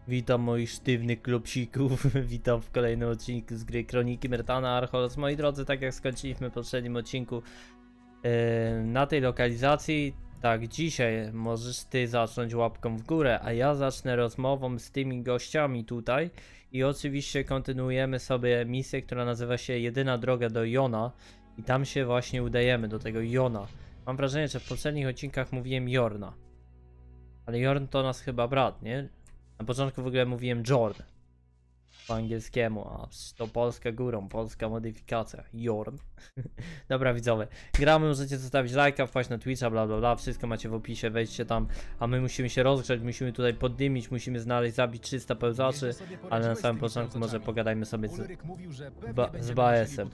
Witam moich sztywnych klopsików, witam w kolejnym odcinku z gry Kroniki Myrtana Archolos. Moi drodzy, tak jak skończyliśmy w poprzednim odcinku na tej lokalizacji, tak dzisiaj możesz ty zacząć łapką w górę, a ja zacznę rozmową z tymi gościami tutaj i oczywiście kontynuujemy sobie misję, która nazywa się Jedyna droga do Jona i tam się właśnie udajemy, do tego Jona. Mam wrażenie, że w poprzednich odcinkach mówiłem Jorna, ale Jorn to nas chyba brat, nie? Na początku w ogóle mówiłem Jorn po angielskiemu, a to polska górą, polska modyfikacja, Jorn. Dobra widzowie, gramy, możecie zostawić lajka, wpaść na Twitcha, bla bla bla, wszystko macie w opisie, wejdźcie tam, a my musimy się rozgrzać, musimy tutaj poddymić, musimy znaleźć, zabić 300 pełzaczy, ale na samym początku może pogadajmy sobie z Baesem.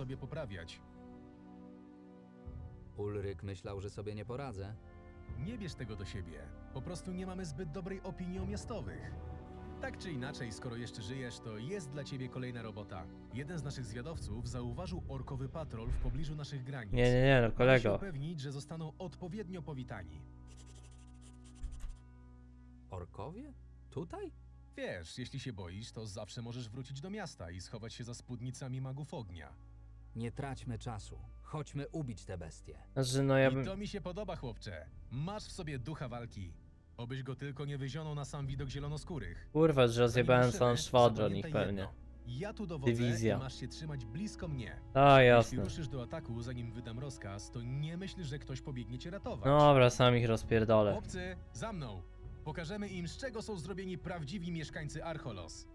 Ulryk myślał, że sobie nie poradzę. Nie bierz tego do siebie. Po prostu nie mamy zbyt dobrej opinii o miastowych. Tak czy inaczej, skoro jeszcze żyjesz, to jest dla ciebie kolejna robota. Jeden z naszych zwiadowców zauważył orkowy patrol w pobliżu naszych granic. Nie, no Mamy się kolego. upewnić, że zostaną odpowiednio powitani. Orkowie? Tutaj? Wiesz, jeśli się boisz, to zawsze możesz wrócić do miasta i schować się za spódnicami magów ognia. Nie traćmy czasu. Chodźmy ubić te bestie. Znaczy, no ja bym... I to mi się podoba, chłopcze. Masz w sobie ducha walki. Obyś go tylko nie wyzionął na sam widok zielonoskórych. Kurwa, że rozjebałem Zanim całą ruszymy, szwadron ich zapamiętaj pewnie. jedno. Ja tu dowodzę Dywizja. i masz się trzymać blisko mnie. A, Jeśli jasne. ruszysz do ataku, zanim wydam rozkaz, to nie myśl, że ktoś pobiegnie cię ratować. No dobra, sam ich rozpierdolę. Chłopcy, za mną! Pokażemy im, z czego są zrobieni prawdziwi mieszkańcy Archolos.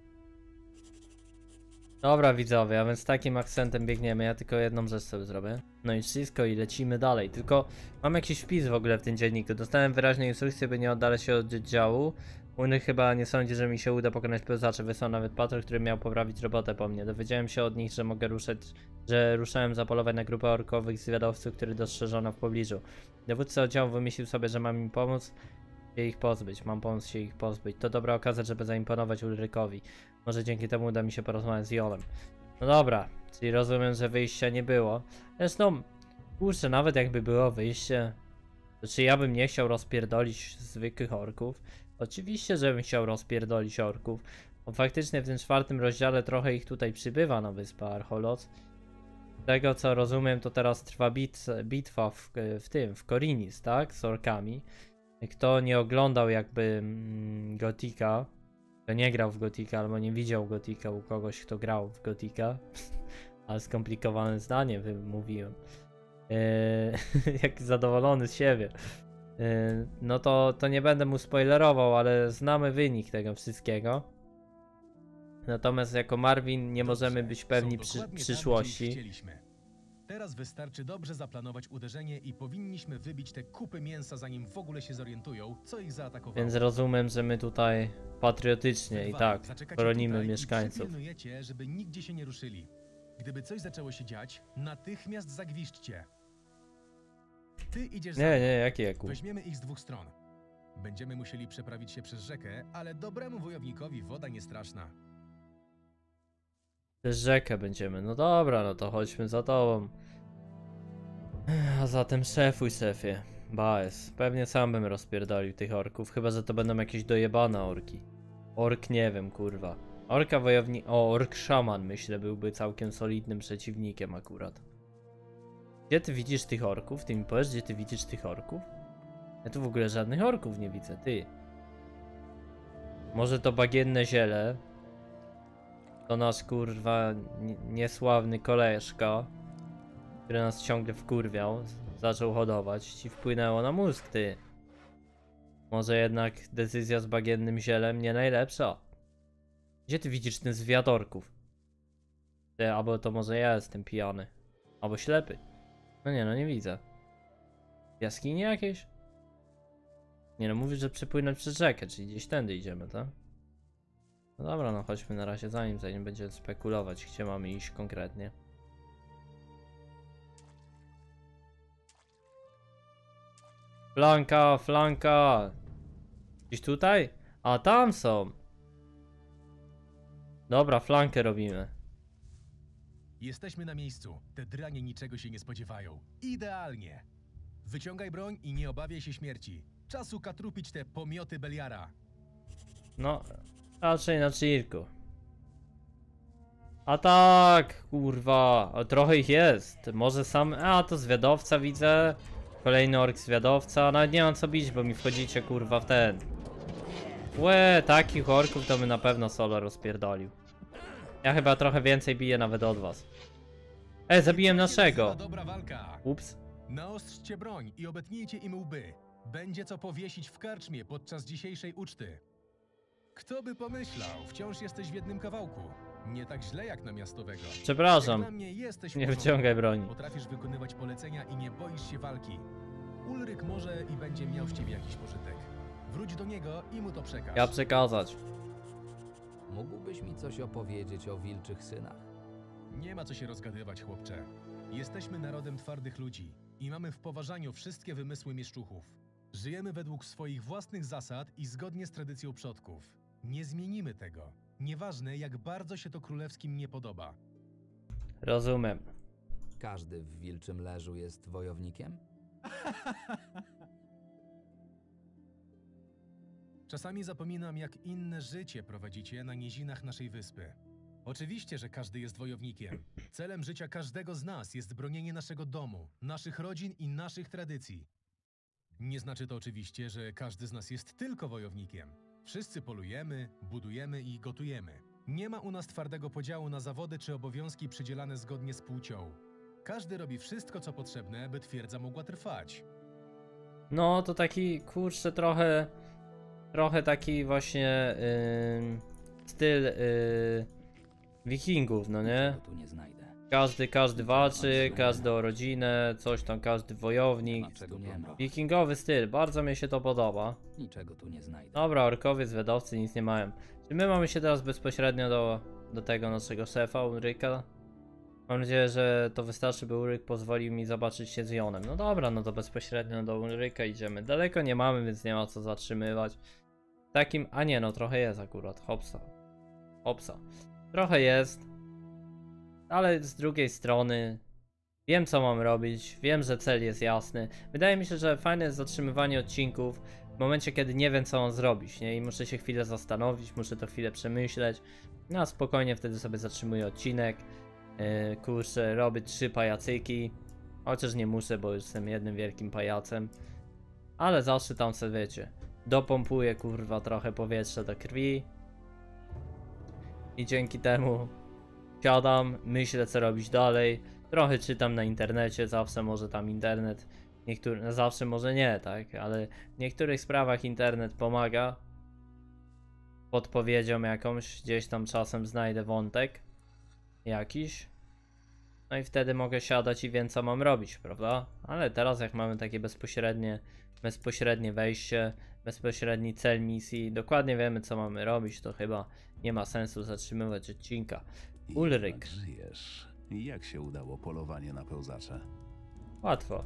Dobra widzowie, a więc takim akcentem biegniemy, ja tylko jedną rzecz sobie zrobię. No i wszystko i lecimy dalej, tylko mam jakiś wpis w ogóle w tym dzienniku. Dostałem wyraźne instrukcje, by nie oddalać się od działu. Uny chyba nie sądzi, że mi się uda pokonać pełzaczy. Wysłał nawet patrol, który miał poprawić robotę po mnie. Dowiedziałem się od nich, że mogę ruszać, że ruszałem zapolować na grupę orkowych zwiadowców, który dostrzeżono w pobliżu. Dowódca oddziału wymyślił sobie, że mam im pomóc się ich pozbyć. Mam pomóc się ich pozbyć. To dobra okazja, żeby zaimponować Ulrykowi. Może dzięki temu uda mi się porozmawiać z Jolem. No dobra, czyli rozumiem, że wyjścia nie było. Zresztą, kurczę, nawet jakby było wyjście, to czy ja bym nie chciał rozpierdolić zwykłych orków? Oczywiście, że bym chciał rozpierdolić orków. Bo faktycznie w tym 4. rozdziale trochę ich tutaj przybywa na wyspę Archolos. Z tego co rozumiem, to teraz trwa bitwa w Korinis, tak? Z orkami. Kto nie oglądał jakby Gotika, kto nie grał w Gotika albo nie widział Gotika u kogoś, kto grał w Gotika, ale skomplikowane zdanie wymówiłem, jak zadowolony z siebie, no to nie będę mu spoilerował, ale znamy wynik tego wszystkiego. Natomiast jako Marvin nie możemy być pewni przyszłości. Teraz wystarczy dobrze zaplanować uderzenie i powinniśmy wybić te kupy mięsa, zanim w ogóle się zorientują, co ich zaatakowało. Więc rozumiem, że my tutaj patriotycznie i tak chronimy mieszkańców. Pilnujecie, żeby nigdzie się nie ruszyli. Gdyby coś zaczęło się dziać, natychmiast zagwizdźcie. Ty idziesz za mną. Nie, jaki jaku. Weźmiemy ich z dwóch stron. Będziemy musieli przeprawić się przez rzekę, ale dobremu wojownikowi woda nie straszna. Przez rzekę będziemy. No dobra, no to chodźmy za tobą. A zatem szefuj, szefie. Baes. Pewnie sam bym rozpierdolił tych orków. Chyba, że to będą jakieś dojebane orki. Ork nie wiem, kurwa. Orka wojownik... O, ork szaman myślę byłby całkiem solidnym przeciwnikiem akurat. Gdzie ty widzisz tych orków? Ty mi powiesz, gdzie ty widzisz tych orków? Ja tu w ogóle żadnych orków nie widzę, ty. Może to bagienne ziele. To nasz kurwa niesławny koleżka, który nas ciągle wkurwiał, zaczął hodować, ci wpłynęło na mózg, ty. Może jednak decyzja z bagiennym zielem nie najlepsza. Gdzie ty widzisz ten zwiat orków? Ty, albo to może ja jestem pijany. Albo ślepy. No nie, no nie widzę. Jaskinie jakieś? Nie no, mówisz, że przepłynąć przez rzekę, czyli gdzieś tędy idziemy, tak? No dobra, no chodźmy na razie zanim będziemy spekulować, gdzie mamy iść konkretnie. Flanka, flanka! Gdzieś tutaj? A tam są! Dobra, flankę robimy. Jesteśmy na miejscu. Te dranie niczego się nie spodziewają. Idealnie. Wyciągaj broń i nie obawiaj się śmierci. Czas ukatrupić te pomioty Beliara. No, Raczej na chillku. A tak, kurwa, a trochę ich jest. Może sam, a to zwiadowca widzę. Kolejny ork zwiadowca, nawet nie mam co bić, bo mi wchodzicie kurwa w ten. Łe, takich orków to by na pewno solo rozpierdolił. Ja chyba trochę więcej biję nawet od was. Zabiłem naszego. Dobra walka. Ups. Naostrzcie broń i obetnijcie im łby. Będzie co powiesić w karczmie podczas dzisiejszej uczty. Kto by pomyślał, wciąż jesteś w jednym kawałku. Nie tak źle jak na miastowego. Jak Przepraszam, na mnie jesteś w nie porządku. wyciągaj broni. Potrafisz wykonywać polecenia i nie boisz się walki. Ulryk może i będzie miał z ciebie jakiś pożytek. Wróć do niego i mu to przekaż. Ja przekazać. Mógłbyś mi coś opowiedzieć o wilczych synach? Nie ma co się rozgadywać, chłopcze. Jesteśmy narodem twardych ludzi i mamy w poważaniu wszystkie wymysły mieszczuchów. Żyjemy według swoich własnych zasad i zgodnie z tradycją przodków. Nie zmienimy tego. Nieważne, jak bardzo się to królewskim nie podoba. Rozumiem. Każdy w wilczym leżu jest wojownikiem? Czasami zapominam, jak inne życie prowadzicie na nizinach naszej wyspy. Oczywiście, że każdy jest wojownikiem. Celem życia każdego z nas jest bronienie naszego domu, naszych rodzin i naszych tradycji. Nie znaczy to oczywiście, że każdy z nas jest tylko wojownikiem. Wszyscy polujemy, budujemy i gotujemy. Nie ma u nas twardego podziału na zawody czy obowiązki przydzielane zgodnie z płcią. Każdy robi wszystko, co potrzebne, by twierdza mogła trwać. No to taki kurczę trochę taki właśnie styl wikingów, no nie? Niczego tu nie znajdę. Każdy walczy, każdy o rodzinę, coś tam, każdy wojownik. Niczego nie ma. Wikingowy styl, bardzo mi się to podoba. Niczego tu nie znajdę. Dobra, orkowie, zwiadowcy nic nie mają. Czy my mamy się teraz bezpośrednio do tego naszego szefa, Ulryka? Mam nadzieję, że to wystarczy, by Ulryk pozwolił mi zobaczyć się z Jonem. No dobra, no to bezpośrednio do Ulryka idziemy. Daleko nie mamy, więc nie ma co zatrzymywać. Takim, a nie no, trochę jest akurat, hopsa. Trochę jest, ale z drugiej strony wiem co mam robić, wiem, że cel jest jasny. Wydaje mi się, że fajne jest zatrzymywanie odcinków w momencie, kiedy nie wiem co mam zrobić, nie? I muszę się chwilę zastanowić, muszę to chwilę przemyśleć. No a spokojnie wtedy sobie zatrzymuję odcinek. Kurczę, robię 3 pajacyki. Chociaż nie muszę, bo już jestem jednym wielkim pajacem. Ale zawsze tam sobie wiecie, dopompuję kurwa trochę powietrza do krwi. I dzięki temu siadam, myślę co robić dalej. Trochę czytam na internecie, zawsze może tam internet, no zawsze może nie, tak? Ale w niektórych sprawach internet pomaga. Podpowiedzią jakąś, gdzieś tam czasem znajdę wątek jakiś. No i wtedy mogę siadać i wiem co mam robić, prawda? Ale teraz jak mamy takie bezpośrednie wejście, bezpośredni cel misji, dokładnie wiemy co mamy robić, to chyba nie ma sensu zatrzymywać odcinka. Ulryk. Jak żyjesz? Jak się udało polowanie na pełzacze? Łatwo.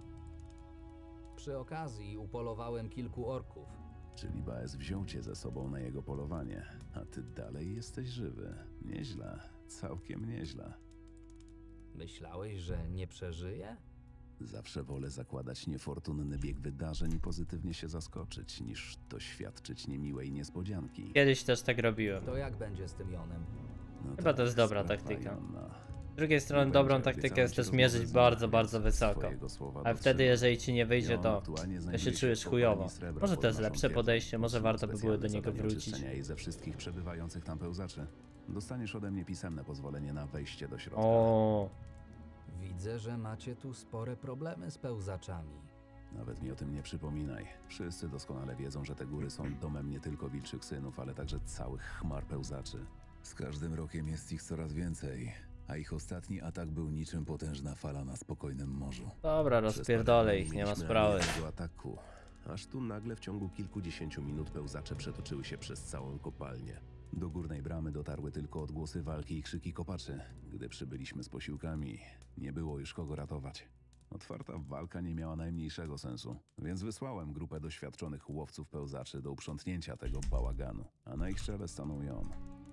Przy okazji upolowałem kilku orków. Czyli Baez wziął cię ze sobą na jego polowanie, a ty dalej jesteś żywy. Nieźle, całkiem nieźle. Myślałeś, że nie przeżyję? Zawsze wolę zakładać niefortunny bieg wydarzeń i pozytywnie się zaskoczyć, niż doświadczyć niemiłej niespodzianki. Kiedyś też tak robiłem. To jak będzie z tym Jonem? No Chyba to jest dobra sprawa taktyka. Jonna. Z drugiej strony Nie dobrą będzie, taktykę obiecałem jest ci też rozmowę mierzyć z bardzo, Markiem, bardzo więc wysoko. swojego słowa Ale wtedy dotrzymam. jeżeli ci nie wyjdzie, Jon to aktualnie się znajduje czujesz w chujowo. kopalni srebra Może pod to jest naszą lepsze wiedzą. podejście, może Otrzymał warto by było do specjalne niego zadanie wrócić. oczyszczenia jej ze wszystkich przebywających tam pełzaczy. Dostaniesz ode mnie pisemne pozwolenie na wejście do środka. O, Widzę, że macie tu spore problemy z pełzaczami. Nawet mi o tym nie przypominaj. Wszyscy doskonale wiedzą, że te góry są domem nie tylko wilczych synów, ale także całych chmar pełzaczy. Z każdym rokiem jest ich coraz więcej, a ich ostatni atak był niczym potężna fala na spokojnym morzu. dobra, rozpierdolę ich, nie ma sprawy. Do ataku. Aż tu nagle w ciągu kilkudziesięciu minut pełzacze przetoczyły się przez całą kopalnię. Do górnej bramy dotarły tylko odgłosy walki i krzyki kopaczy. Gdy przybyliśmy z posiłkami, nie było już kogo ratować. Otwarta walka nie miała najmniejszego sensu, więc wysłałem grupę doświadczonych łowców pełzaczy do uprzątnięcia tego bałaganu, a na ich czele stanął Jon.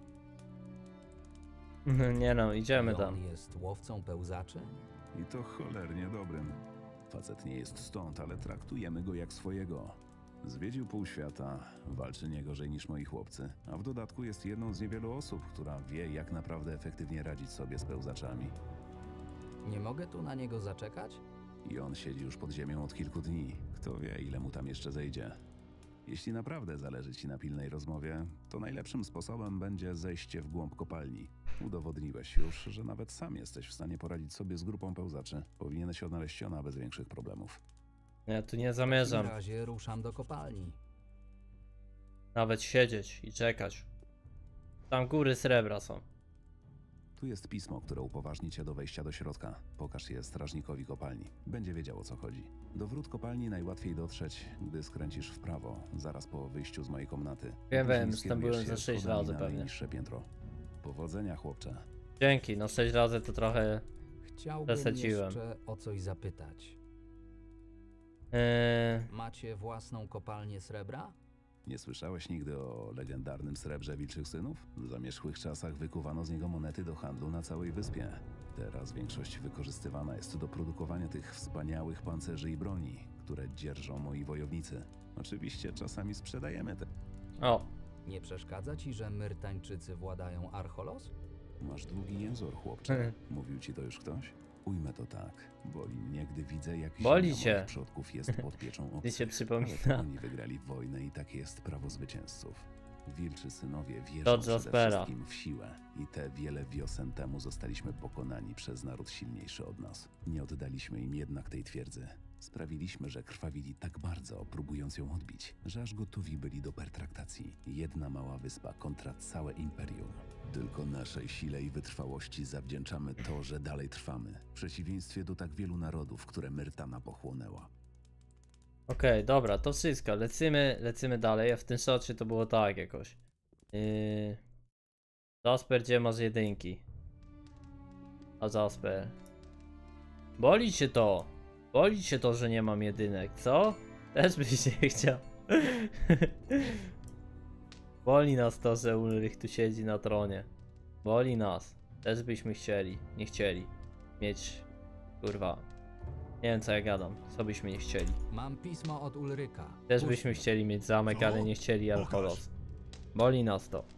Nie no, idziemy Jon tam. jest łowcą pełzaczy? I to cholernie dobrym. Facet nie jest stąd, ale traktujemy go jak swojego. Zwiedził pół świata, walczy nie gorzej niż moi chłopcy, a w dodatku jest jedną z niewielu osób, która wie, jak naprawdę efektywnie radzić sobie z pełzaczami. Nie mogę tu na niego zaczekać? I on siedzi już pod ziemią od kilku dni. Kto wie, ile mu tam jeszcze zejdzie. Jeśli naprawdę zależy ci na pilnej rozmowie, to najlepszym sposobem będzie zejście w głąb kopalni. Udowodniłeś już, że nawet sam jesteś w stanie poradzić sobie z grupą pełzaczy. Powinieneś odnaleźć Siona bez większych problemów. Ja tu nie W zamierzam takim razie ruszam do kopalni. nawet siedzieć i czekać. Tam góry srebra są. Tu jest pismo, które upoważni cię do wejścia do środka. Pokaż je strażnikowi kopalni. Będzie wiedział, o co chodzi. Do wrót kopalni najłatwiej dotrzeć, gdy skręcisz w prawo, zaraz po wyjściu z mojej komnaty. Wiem, Później już tam skierujesz byłem się za 6 schodami razy na pewnie. najniższe piętro. Powodzenia, chłopcze. Dzięki, no 6 razy to trochę... Chciałbym Przesadziłem. jeszcze o coś zapytać. Macie własną kopalnię srebra? Nie słyszałeś nigdy o legendarnym srebrze Wilczych Synów? W zamierzchłych czasach wykuwano z niego monety do handlu na całej wyspie. Teraz większość wykorzystywana jest do produkowania tych wspaniałych pancerzy i broni, które dzierżą moi wojownicy. Oczywiście czasami sprzedajemy te... O, Nie przeszkadza ci, że Myrtańczycy władają Archolos? Masz długi język, chłopcze. Mówił ci to już ktoś? Ujmę to tak. Boli mnie, gdy widzę, jak Boli ziemia cię. moich przodków jest pod pieczą ty obcych. się Ale przypomina. oni wygrali wojnę i takie jest prawo zwycięzców. Wilczy synowie wierzą To przede Jaspera. wszystkim w siłę i te wiele wiosen temu zostaliśmy pokonani przez naród silniejszy od nas. Nie oddaliśmy im jednak tej twierdzy. Sprawiliśmy, że krwawili tak bardzo, próbując ją odbić, że aż gotowi byli do pertraktacji. Jedna mała wyspa kontra całe imperium. Tylko naszej sile i wytrwałości zawdzięczamy to, że dalej trwamy, w przeciwieństwie do tak wielu narodów, które Myrtana pochłonęła. Okej, dobra, to wszystko. Lecimy dalej, a w tym shocie to było tak jakoś. Jasper, gdzie masz jedynki? A Jasper. Boli cię to! Boli cię to, że nie mam jedynek, co? Też byś nie chciał. Boli nas to, że Ulrich tu siedzi na tronie. Boli nas. Też byśmy chcieli, nie chcieli mieć, kurwa. Nie wiem co ja gadam, co byśmy nie chcieli. Mam pismo od Ulryka. Też Puść byśmy mnie. chcieli mieć zamek, Co? ale nie chcieli Pokaż. Archolos. Boli nas to.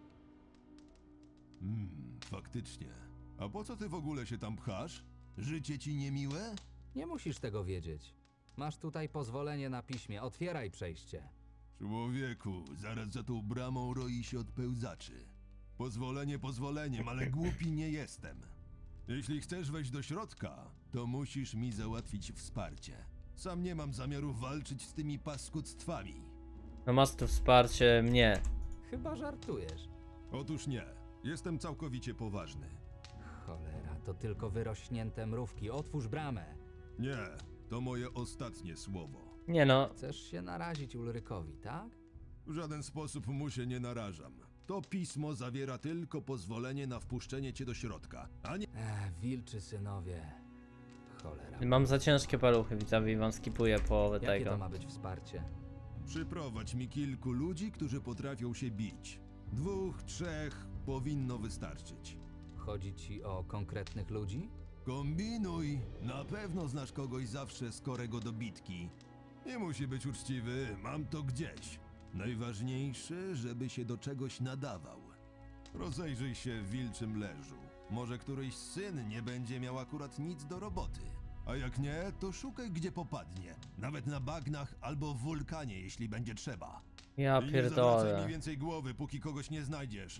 Faktycznie. A po co ty w ogóle się tam pchasz? Życie ci niemiłe? Nie musisz tego wiedzieć. Masz tutaj pozwolenie na piśmie. Otwieraj przejście. Człowieku, zaraz za tą bramą roi się od pełzaczy. Pozwolenie pozwoleniem, ale głupi nie jestem. Jeśli chcesz wejść do środka, to musisz mi załatwić wsparcie. Sam nie mam zamiaru walczyć z tymi paskudztwami. No masz tu wsparcie mnie. Chyba żartujesz. Otóż nie. Jestem całkowicie poważny. Cholera, to tylko wyrośnięte mrówki. Otwórz bramę. Nie, to moje ostatnie słowo. Nie no, Chcesz się narazić Ulrykowi, tak? W żaden sposób mu się nie narażam. To pismo zawiera tylko pozwolenie na wpuszczenie cię do środka, a nie... Wilczy synowie. Cholera. mam za ciężkie paluchy, widzowie, i wam skipuję połowę Jakie tego. to ma być wsparcie? Przyprowadź mi kilku ludzi, którzy potrafią się bić. 2, 3 powinno wystarczyć. Chodzi ci o konkretnych ludzi? Kombinuj! Na pewno znasz kogoś zawsze skorego do bitki. Nie musi być uczciwy, mam to gdzieś. Najważniejsze, żeby się do czegoś nadawał. Rozejrzyj się w wilczym leżu. Może któryś syn nie będzie miał akurat nic do roboty. A jak nie, to szukaj gdzie popadnie. Nawet na bagnach albo w wulkanie, jeśli będzie trzeba. Ja I nie zawracaj mi pierdolę. więcej głowy, póki kogoś nie znajdziesz.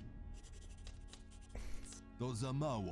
To za mało.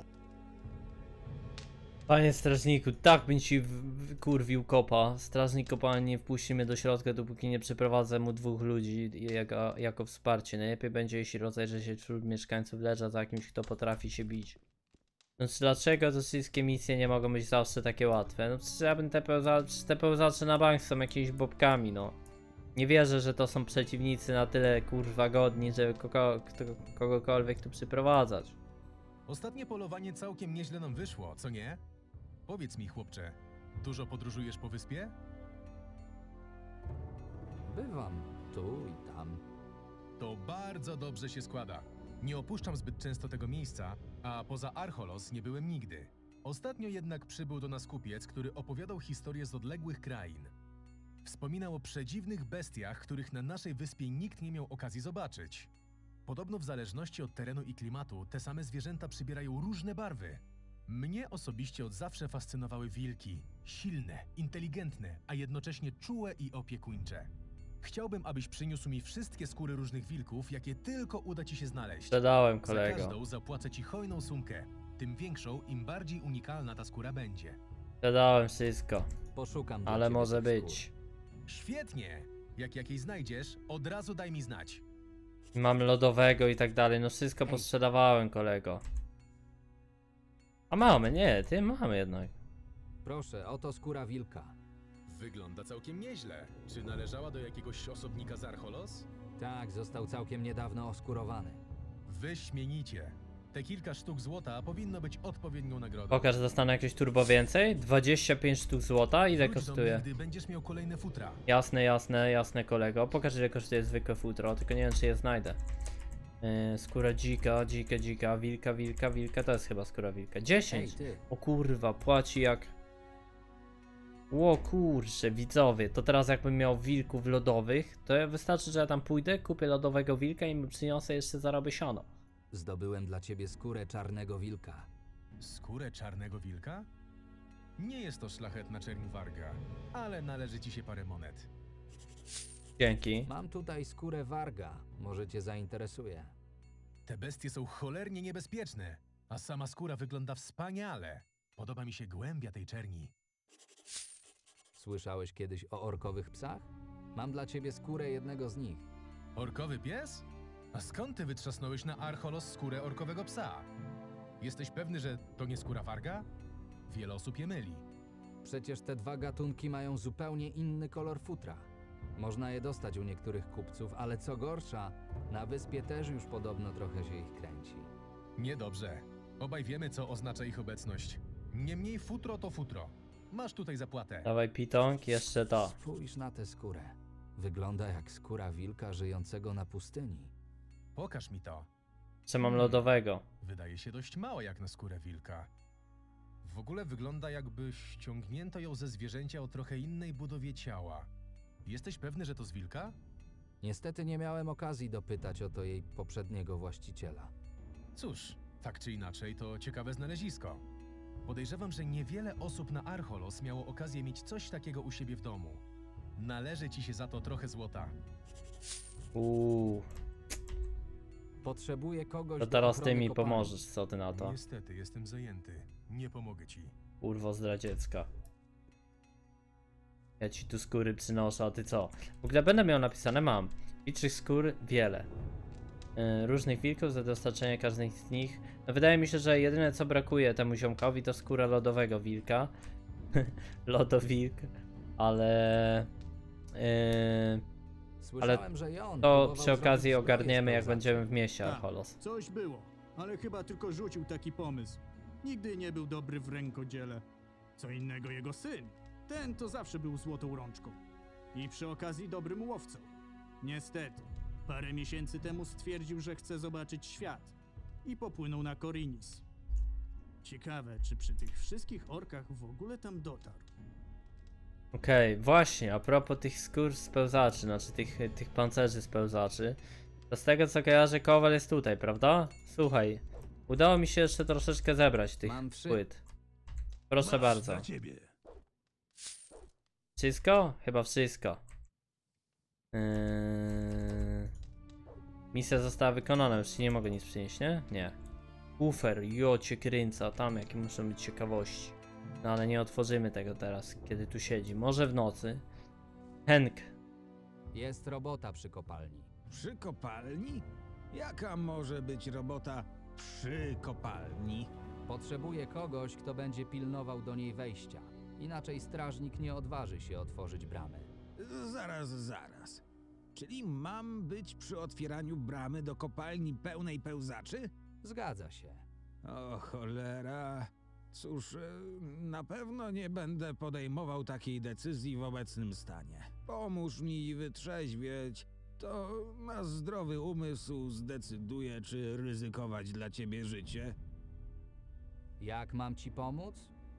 Panie strażniku, tak bym ci kurwił kopa. Strażnik kopa nie wpuści mnie do środka, dopóki nie przyprowadzę mu 2 ludzi jako wsparcie. Najlepiej będzie, jeśli rozejrzy się wśród mieszkańców leża za kimś, kto potrafi się bić. No dlaczego te wszystkie misje nie mogą być zawsze takie łatwe? No przecież ja bym te pełzacze na bank są jakimiś bobkami, no. Nie wierzę, że to są przeciwnicy na tyle kurwa godni, żeby kogokolwiek tu przyprowadzać. Ostatnie polowanie całkiem nieźle nam wyszło, co nie? Powiedz mi, chłopcze, dużo podróżujesz po wyspie? Bywam tu i tam. To bardzo dobrze się składa. Nie opuszczam zbyt często tego miejsca, a poza Archolos nie byłem nigdy. Ostatnio jednak przybył do nas kupiec, który opowiadał historię z odległych krain. Wspominał o przedziwnych bestiach, których na naszej wyspie nikt nie miał okazji zobaczyć. Podobno w zależności od terenu i klimatu te same zwierzęta przybierają różne barwy. Mnie osobiście od zawsze fascynowały wilki. Silne, inteligentne, a jednocześnie czułe i opiekuńcze. Chciałbym, abyś przyniósł mi wszystkie skóry różnych wilków, jakie tylko uda ci się znaleźć. Sprzedałem, Za kolego. każdą zapłacę ci hojną sumkę. Tym większą, im bardziej unikalna ta skóra będzie. Sprzedałem wszystko, Poszukam dla ale ciebie może tych być. Świetnie! Jak jakiej znajdziesz, od razu daj mi znać. Mam lodowego i tak dalej, no wszystko Ej. posprzedawałem, kolego. A mamy, nie, ty mamy jednak. skór. Proszę, oto skóra wilka. Wygląda całkiem nieźle. Czy należała do jakiegoś osobnika z Archolos? Tak, został całkiem niedawno oskurowany. Wyśmienicie. Te kilka sztuk złota powinno być odpowiednią nagrodą. Pokaż, dostanę jakieś turbo więcej? 25 sztuk złota? Ile Wróć do mnie, kosztuje? gdy będziesz miał kolejne futra. Jasne, jasne, jasne, kolego. Pokaż, ile kosztuje zwykłe futro, tylko nie wiem, czy je znajdę. Skóra dzika, wilka, to jest chyba skóra wilka. 10! Ej, ty. O kurwa, płaci jak... Ło kurczę, widzowie, to teraz jakbym miał wilków lodowych, to wystarczy, że ja tam pójdę, kupię lodowego wilka i mu przyniosę jeszcze zarobię siano. Zdobyłem dla ciebie skórę czarnego wilka. Skórę czarnego wilka? Nie jest to szlachetna czerń warga, ale należy ci się parę monet. Dzięki. Mam tutaj skórę warga. Może cię zainteresuje. Te bestie są cholernie niebezpieczne, a sama skóra wygląda wspaniale. Podoba mi się głębia tej czerni. Słyszałeś kiedyś o orkowych psach? Mam dla ciebie skórę jednego z nich. Orkowy pies? A skąd ty wytrzasnąłeś na Archolos skórę orkowego psa? Jesteś pewny, że to nie skóra warga? Wiele osób je myli. Przecież te dwa gatunki mają zupełnie inny kolor futra. Można je dostać u niektórych kupców, ale co gorsza, na wyspie też już podobno trochę się ich kręci. Niedobrze. Obaj wiemy, co oznacza ich obecność. Niemniej futro to futro. Masz tutaj zapłatę. Dawaj pitong, jeszcze to. Spójrz na tę skórę. Wygląda jak skóra wilka żyjącego na pustyni. Pokaż mi to. Czy mam lodowego? Wydaje się dość mała jak na skórę wilka. W ogóle wygląda, jakby ściągnięto ją ze zwierzęcia o trochę innej budowie ciała. Jesteś pewny, że to z wilka? Niestety nie miałem okazji dopytać o to jej poprzedniego właściciela. Cóż, tak czy inaczej, to ciekawe znalezisko. Podejrzewam, że niewiele osób na Archolos miało okazję mieć coś takiego u siebie w domu. Należy ci się za to trochę złota. Potrzebuję kogoś To do teraz ty ochrony mi kopalni. pomożesz, co ty na to? Niestety, jestem zajęty. Nie pomogę ci. Kurwo zdradziecka. Ja ci tu skóry przynoszę, a ty co? W ogóle będę miał napisane, mam. Wilczych skór wiele. Różnych wilków za dostarczenie każdej z nich. No wydaje mi się, że jedyne co brakuje temu ziomkowi to skóra lodowego wilka. Lodowilk. Ale... Słyszałem, że Jon to próbował przy okazji zrobić ogarniemy, jak zbroję z będziemy w mieście Tak, Archolos. coś było, ale chyba tylko rzucił taki pomysł. Nigdy nie był dobry w rękodziele. Co innego jego syn. Ten to zawsze był złotą rączką. I przy okazji dobrym łowcą. Niestety, parę miesięcy temu stwierdził, że chce zobaczyć świat. I popłynął na Korinis. Ciekawe, czy przy tych wszystkich orkach w ogóle tam dotarł. Okej, właśnie, a propos tych skór spełzaczy, znaczy tych pancerzy spełzaczy, to z tego co kojarzę, Kowal jest tutaj, prawda? Słuchaj, udało mi się jeszcze troszeczkę zebrać tych Mam wszy- płyt. Proszę bardzo. Dla ciebie. Wszystko? Chyba wszystko. Misja została wykonana, już ci nie mogę nic przynieść, nie? Nie. Ufer, jo cię kręca, tam jakie muszą być ciekawości. No ale nie otworzymy tego teraz, kiedy tu siedzi. Może w nocy. Henk. Jest robota przy kopalni. Przy kopalni? Jaka może być robota przy kopalni? Potrzebuję kogoś, kto będzie pilnował do niej wejścia. Inaczej strażnik nie odważy się otworzyć bramy. Zaraz. Czyli mam być przy otwieraniu bramy do kopalni pełnej pełzaczy? Zgadza się. O cholera. Cóż, na pewno nie będę podejmował takiej decyzji w obecnym stanie. Pomóż mi wytrzeźwieć. To na zdrowy umysł zdecyduje, czy ryzykować dla ciebie życie. Jak mam ci pomóc?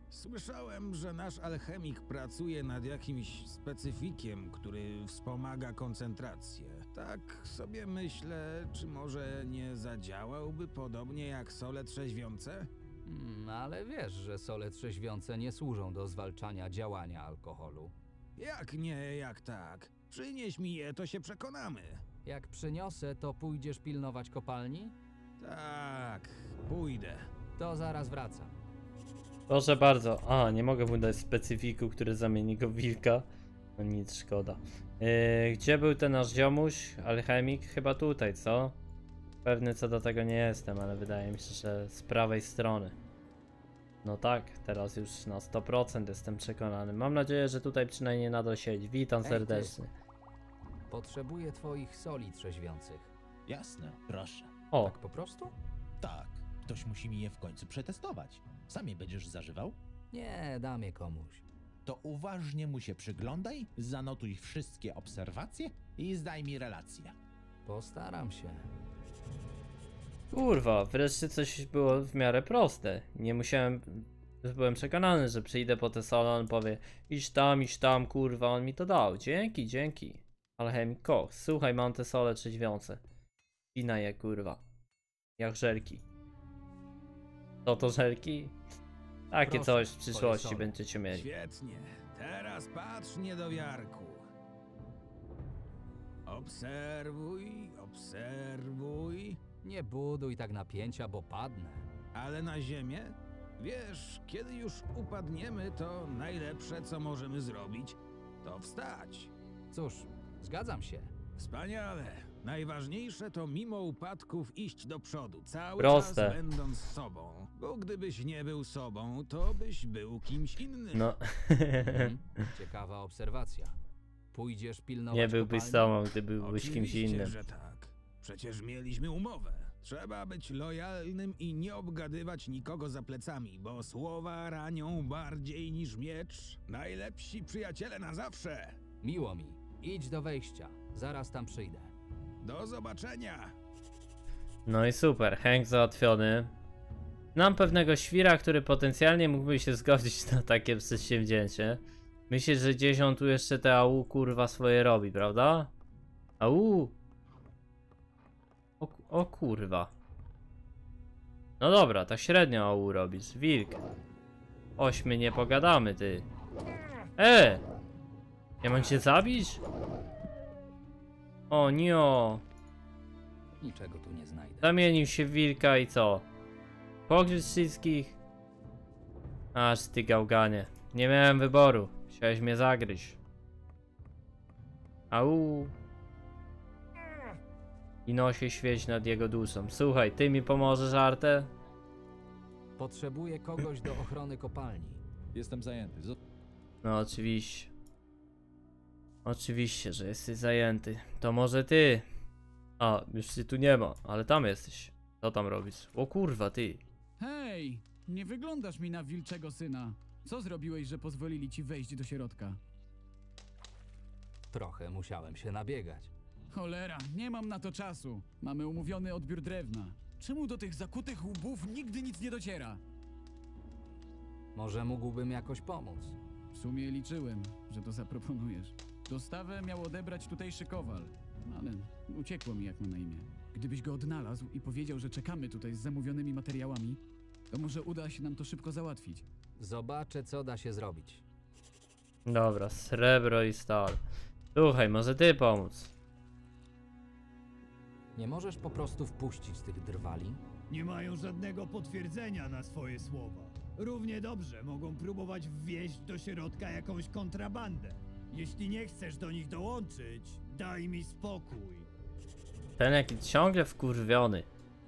Słyszałem, że nasz alchemik pracuje nad jakimś specyfikiem, który wspomaga koncentrację. Tak sobie myślę, czy może nie zadziałałby podobnie jak sole trzeźwiące? Ale wiesz, że sole trzeźwiące nie służą do zwalczania działania alkoholu. Jak nie, jak tak. Przynieś mi je, to się przekonamy. Jak przyniosę, to pójdziesz pilnować kopalni? Tak, pójdę. To zaraz wracam. Proszę bardzo. A, nie mogę mu dać specyfiku, który zamieni go w wilka. No nic, szkoda. Gdzie był ten nasz ziomuś? Alchemik? Chyba tutaj, co? Pewny co do tego nie jestem, ale wydaje mi się, że z prawej strony. No tak, teraz już na 100% jestem przekonany. Mam nadzieję, że tutaj przynajmniej nadal siedzi. Witam ty. serdecznie. Potrzebuję twoich soli trzeźwiących. Jasne, proszę. O, Tak po prostu? Tak, ktoś musi mi je w końcu przetestować. Sam je będziesz zażywał? Nie, dam je komuś. To uważnie mu się przyglądaj, zanotuj wszystkie obserwacje i zdaj mi relację. Postaram się. kurwa, wreszcie coś było w miarę proste. Nie musiałem... Byłem przekonany, że przyjdę po te sole, on powie iść tam, kurwa, on mi to dał. Dzięki, dzięki. Alchemik Koch, słuchaj, mam te sole trzeźwiące. Pina je, kurwa. Jak żelki. Co to żelki? Takie Proszę, coś w twoje przyszłości sole. będziecie mieli. Świetnie. Teraz patrz, niedowiarku. Obserwuj, obserwuj. Nie buduj tak napięcia, bo padnę. Ale na ziemię? Wiesz, kiedy już upadniemy, to najlepsze, co możemy zrobić, to wstać. Cóż, zgadzam się. Wspaniale. Najważniejsze to mimo upadków iść do przodu, cały Proste. czas będąc sobą. Bo gdybyś nie był sobą, to byś był kimś innym. No. Ciekawa obserwacja. Pójdziesz pilnować Nie byłbyś kopalni? sobą, gdy byłbyś kimś Oczywiście, innym. że tak. Przecież mieliśmy umowę. Trzeba być lojalnym i nie obgadywać nikogo za plecami, bo słowa ranią bardziej niż miecz. Najlepsi przyjaciele na zawsze. Miło mi. Idź do wejścia. Zaraz tam przyjdę. Do zobaczenia. No i super, Hank załatwiony. Znam pewnego świra, który potencjalnie mógłby się zgodzić na takie przedsięwzięcie. Myślę, że gdzieś on tu jeszcze te AU kurwa swoje robi, prawda? AU! O kurwa. No dobra, tak średnio AU robisz, wilk. Ośmy nie pogadamy, ty. Ja mam cię zabić? O nio. Niczego tu nie znajdę. Zamienił się w wilka i co? Pogryź wszystkich? Aż ty gałganie. Nie miałem wyboru. Chciałeś mnie zagryźć. Au. I nosie świeć nad jego duszą. Słuchaj, ty mi pomożesz, Arte? Potrzebuję kogoś do ochrony kopalni. Jestem zajęty. No oczywiście. Oczywiście, że jesteś zajęty. To może ty. A, już ty tu nie ma, ale tam jesteś. Co tam robisz? O kurwa, ty. Hej, nie wyglądasz mi na wilczego syna. Co zrobiłeś, że pozwolili ci wejść do środka? Trochę musiałem się nabiegać. Cholera, nie mam na to czasu. Mamy umówiony odbiór drewna. Czemu do tych zakutych łbów nigdy nic nie dociera? Może mógłbym jakoś pomóc. W sumie liczyłem, że to zaproponujesz. Dostawę miał odebrać tutejszy kowal, ale uciekło mi jak ma na imię. Gdybyś go odnalazł i powiedział, że czekamy tutaj z zamówionymi materiałami, to może uda się nam to szybko załatwić. Zobaczę, co da się zrobić. Dobra, srebro i stal. Słuchaj, może ty pomóc. Nie możesz po prostu wpuścić tych drwali? Nie mają żadnego potwierdzenia na swoje słowa. Równie dobrze mogą próbować wwieźć do środka jakąś kontrabandę. Jeśli nie chcesz do nich dołączyć, daj mi spokój. Ten jaki ciągle wkurwiony.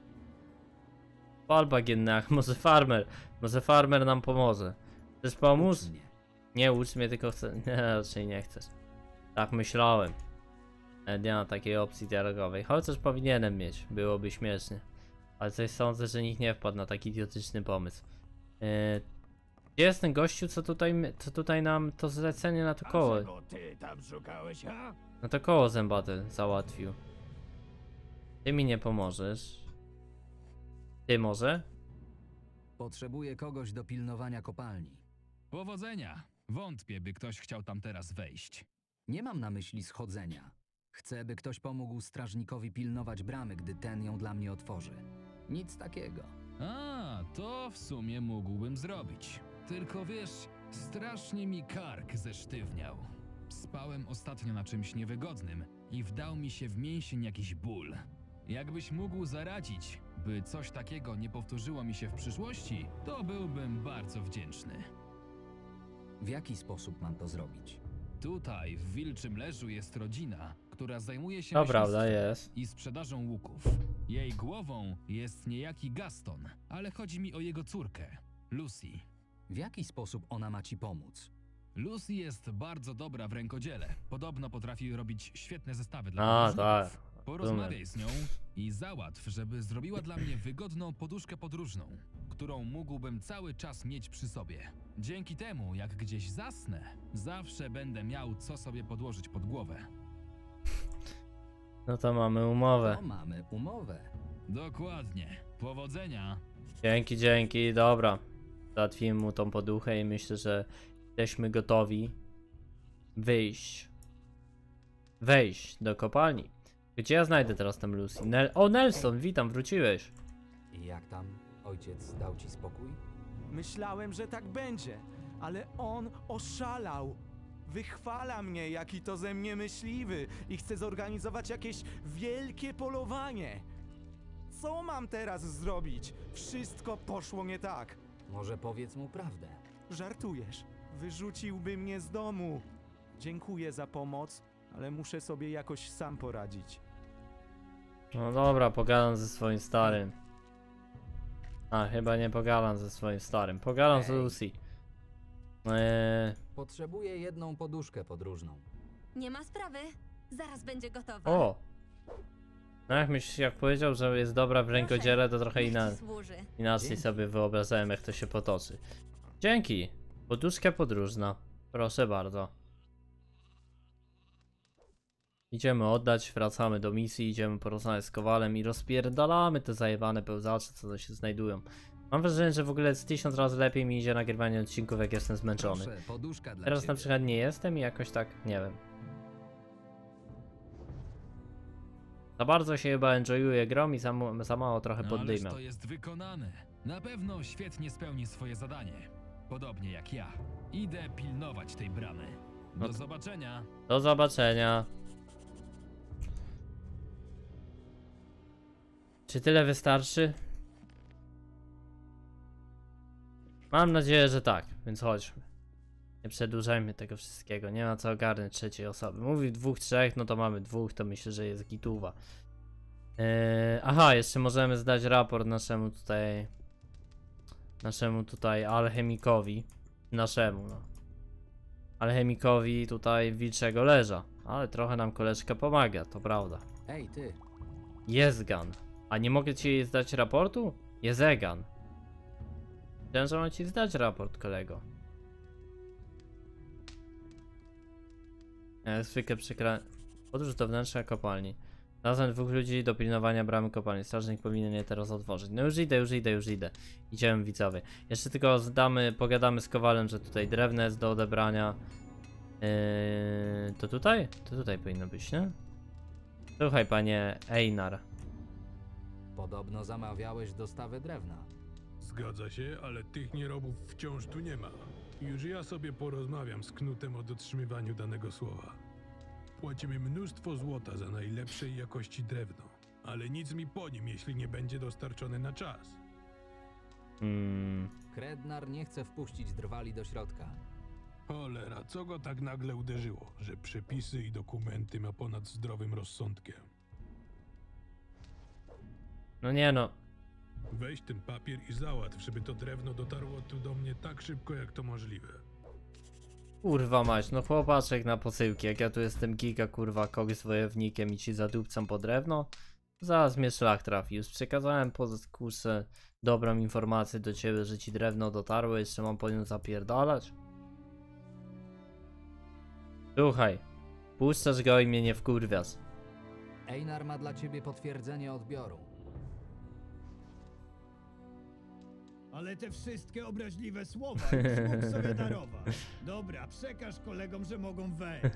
Pal bagiennach, może farmer nam pomoże. Chcesz pomóc? Ucz mnie. Nie ucz mnie, tylko chcę. Nie, raczej nie chcesz. Tak myślałem. Nie ma takiej opcji dialogowej, chociaż powinienem mieć, byłoby śmiesznie. Ale coś sądzę, że nikt nie wpadł na taki idiotyczny pomysł. Gdzie jest ten gościu, co tutaj nam to zlecenie na to koło? Czego ty tam szukałeś, ha? No to koło zębate załatwił. Ty mi nie pomożesz. Ty może? Potrzebuję kogoś do pilnowania kopalni. Powodzenia! Wątpię, by ktoś chciał tam teraz wejść. Nie mam na myśli schodzenia. Chcę, by ktoś pomógł strażnikowi pilnować bramy, gdy ten ją dla mnie otworzy. Nic takiego. A, to w sumie mógłbym zrobić. Tylko wiesz, strasznie mi kark zesztywniał. Spałem ostatnio na czymś niewygodnym i wdał mi się w mięsień jakiś ból. Jakbyś mógł zaradzić, by coś takiego nie powtórzyło mi się w przyszłości, to byłbym bardzo wdzięczny. W jaki sposób mam to zrobić? Tutaj, w Wilczym Leżu, jest rodzina, która zajmuje się To prawda, myślistwem jest. i sprzedażą łuków. Jej głową jest niejaki Gaston, ale chodzi mi o jego córkę, Lucy. W jaki sposób ona ma ci pomóc? Lucy jest bardzo dobra w rękodziele. Podobno potrafi robić świetne zestawy dla A, podróżników. tak. Porozmawiaj z nią i załatw, żeby zrobiła dla mnie wygodną poduszkę podróżną, którą mógłbym cały czas mieć przy sobie. Dzięki temu, jak gdzieś zasnę, zawsze będę miał co sobie podłożyć pod głowę. No to mamy umowę. To mamy umowę. Dokładnie. Powodzenia. Dzięki, dobra. Załatwimy mu tą poduchę i myślę, że jesteśmy gotowi wejść do kopalni. Gdzie ja znajdę teraz tam Lucy? O, Nelson, witam, wróciłeś. I jak tam? Ojciec dał ci spokój? Myślałem, że tak będzie, ale on oszalał. Wychwala mnie, jaki to ze mnie myśliwy i chce zorganizować jakieś wielkie polowanie. Co mam teraz zrobić? Wszystko poszło nie tak. Może powiedz mu prawdę. Żartujesz? Wyrzuciłby mnie z domu. Dziękuję za pomoc, ale muszę sobie jakoś sam poradzić. No dobra, pogadam ze swoim starym. A, chyba nie pogadam ze swoim starym. Pogadam z Lucy. Potrzebuję jedną poduszkę podróżną. Nie ma sprawy. Zaraz będzie gotowa. O! No jak powiedział, że jest dobra w rękodziele, to trochę inaczej sobie wyobrażałem, jak to się potoczy. Dzięki! Poduszka podróżna. Proszę bardzo. Idziemy oddać, wracamy do misji, idziemy porozmawiać z Kowalem i rozpierdalamy te zajebane pełzacze, co to się znajdują. Mam wrażenie, że w ogóle z 1000 razy lepiej mi idzie nagrywanie odcinków, jak jestem zmęczony. Proszę, poduszka dla Teraz ciebie. na przykład nie jestem i jakoś tak, nie wiem. Za bardzo się chyba enjoyuję grą i za mało trochę No, ależ poddymiam. to jest wykonane. Na pewno świetnie spełni swoje zadanie. Podobnie jak ja. Idę pilnować tej bramy. Do zobaczenia. Do zobaczenia. Czy tyle wystarczy? Mam nadzieję, że tak, więc chodźmy. Nie przedłużajmy tego wszystkiego, nie ma co ogarnąć trzeciej osoby. Mówi 2, 3, no to mamy 2, to myślę, że jest gituwa. Aha, jeszcze możemy zdać raport naszemu tutaj alchemikowi. Alchemikowi tutaj Wilczego Leża. Ale trochę nam koleżka pomaga, to prawda. Ej, ty. Jezgan. A nie mogę ci zdać raportu? Jezegan. Chciałem, że mam ci zdać raport, kolego. Jak zwykle podróż do wnętrza kopalni. Znalazłem 2 ludzi do pilnowania bramy kopalni. Strażnik powinien je teraz otworzyć. No już idę. Idziemy, widzowie. Jeszcze tylko pogadamy z Kowalem, że tutaj drewno jest do odebrania. To tutaj? To tutaj powinno być, nie? Słuchaj, panie Einar. Podobno zamawiałeś dostawę drewna. Zgadza się, ale tych nierobów wciąż tu nie ma. Już ja sobie porozmawiam z Knutem o dotrzymywaniu danego słowa. Płacimy mnóstwo złota za najlepszej jakości drewno, ale nic mi po nim, jeśli nie będzie dostarczone na czas. Krednar nie chce wpuścić drwali do środka. Cholera, co go tak nagle uderzyło, że przepisy i dokumenty ma ponad zdrowym rozsądkiem? No nie no. Weź ten papier i załatw, żeby to drewno dotarło tu do mnie tak szybko, jak to możliwe. Kurwa mać, no chłopaczek na posyłki, jak ja tu jestem giga kurwa kogoś wojownikiem i ci zadupcam po drewno, zaraz mnie szlak trafi. Już przekazałem po kurczę dobrą informację do ciebie, że ci drewno dotarło, jeszcze mam po nią zapierdalać. Słuchaj, puszczasz go i mnie nie wkurwiasz. Einar ma dla ciebie potwierdzenie odbioru. Ale te wszystkie obraźliwe słowa już mógł sobie darować. Dobra, przekaż kolegom, że mogą wejść.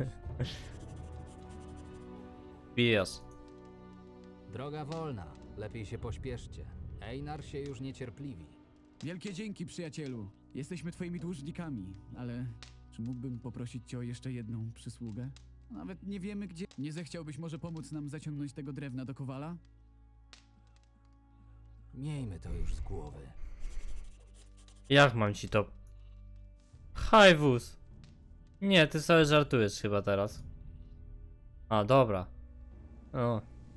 Pijesz. Droga wolna, lepiej się pośpieszcie. Einar się już niecierpliwi. Wielkie dzięki, przyjacielu. Jesteśmy twoimi dłużnikami, ale czy mógłbym poprosić cię o jeszcze jedną przysługę? Nawet nie wiemy gdzie. Nie zechciałbyś może pomóc nam zaciągnąć tego drewna do kowala? Miejmy to już z głowy. Jak mam ci to? Hajwus. Nie, ty sobie żartujesz chyba teraz. A, dobra. O.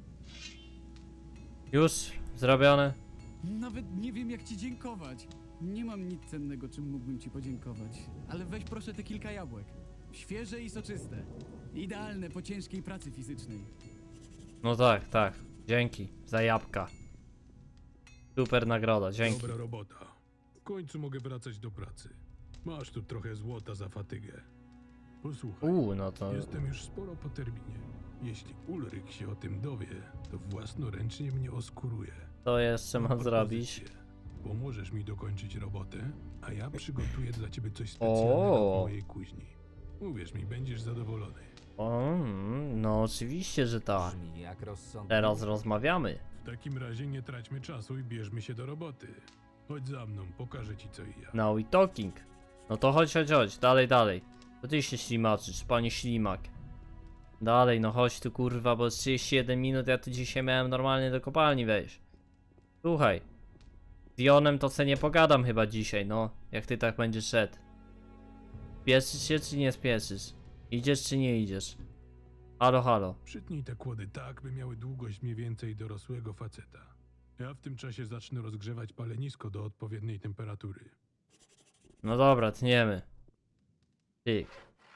Już zrobione. Nawet nie wiem jak ci dziękować. Nie mam nic cennego, czym mógłbym ci podziękować. Ale weź proszę te kilka jabłek. Świeże i soczyste. Idealne po ciężkiej pracy fizycznej. No tak, tak. Dzięki za jabłka. Super nagroda, dzięki. Dobra robota. W końcu mogę wracać do pracy. Masz tu trochę złota za fatygę. Posłuchaj, No to... jestem już sporo po terminie. Jeśli Ulryk się o tym dowie, to własnoręcznie mnie oskuruje. To jeszcze mam zrobić. Pomożesz mi dokończyć robotę, a ja przygotuję dla ciebie coś specjalnego w mojej kuźni. Uwierz mi, będziesz zadowolony. No oczywiście, że tak. Brzmi jak rozsądnie. Teraz rozmawiamy. W takim razie nie traćmy czasu i bierzmy się do roboty. Chodź za mną, pokażę ci co i jak. Now we talking. No to chodź, dalej. To ty się ślimaczysz, panie ślimak. Dalej, no chodź tu kurwa, bo 31 minut, ja tu dzisiaj miałem normalnie do kopalni wejść. Słuchaj. Z Jonem to se nie pogadam chyba dzisiaj, no. Jak ty tak będziesz szedł. Spieszysz się czy nie spieszysz? Idziesz czy nie idziesz? Halo, halo. Przytnij te kłody tak, by miały długość mniej więcej dorosłego faceta. Ja w tym czasie zacznę rozgrzewać palenisko do odpowiedniej temperatury. No dobra, tniemy. Tyk.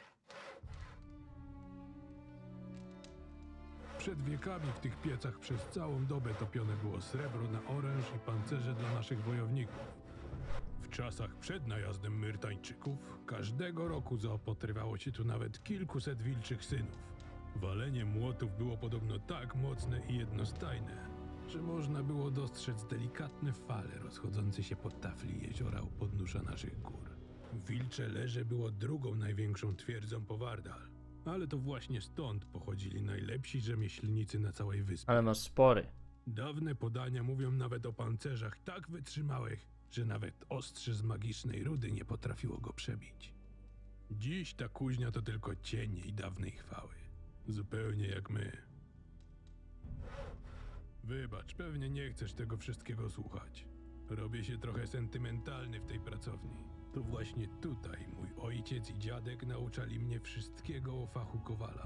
Przed wiekami w tych piecach przez całą dobę topione było srebro na oręż i pancerze dla naszych wojowników. W czasach przed najazdem Myrtańczyków każdego roku zaopatrywało się tu nawet kilkuset wilczych synów. Walenie młotów było podobno tak mocne i jednostajne, że można było dostrzec delikatne fale rozchodzące się po tafli jeziora u podnóża naszych gór. Wilcze Leże było drugą największą twierdzą po Wardal, ale to właśnie stąd pochodzili najlepsi rzemieślnicy na całej wyspie. Ale masz spory. Dawne podania mówią nawet o pancerzach tak wytrzymałych, że nawet ostrze z magicznej rudy nie potrafiło go przebić. Dziś ta kuźnia to tylko cień jej dawnej chwały. Zupełnie jak my. Wybacz, pewnie nie chcesz tego wszystkiego słuchać. Robię się trochę sentymentalny w tej pracowni. To właśnie tutaj mój ojciec i dziadek nauczali mnie wszystkiego o fachu kowala.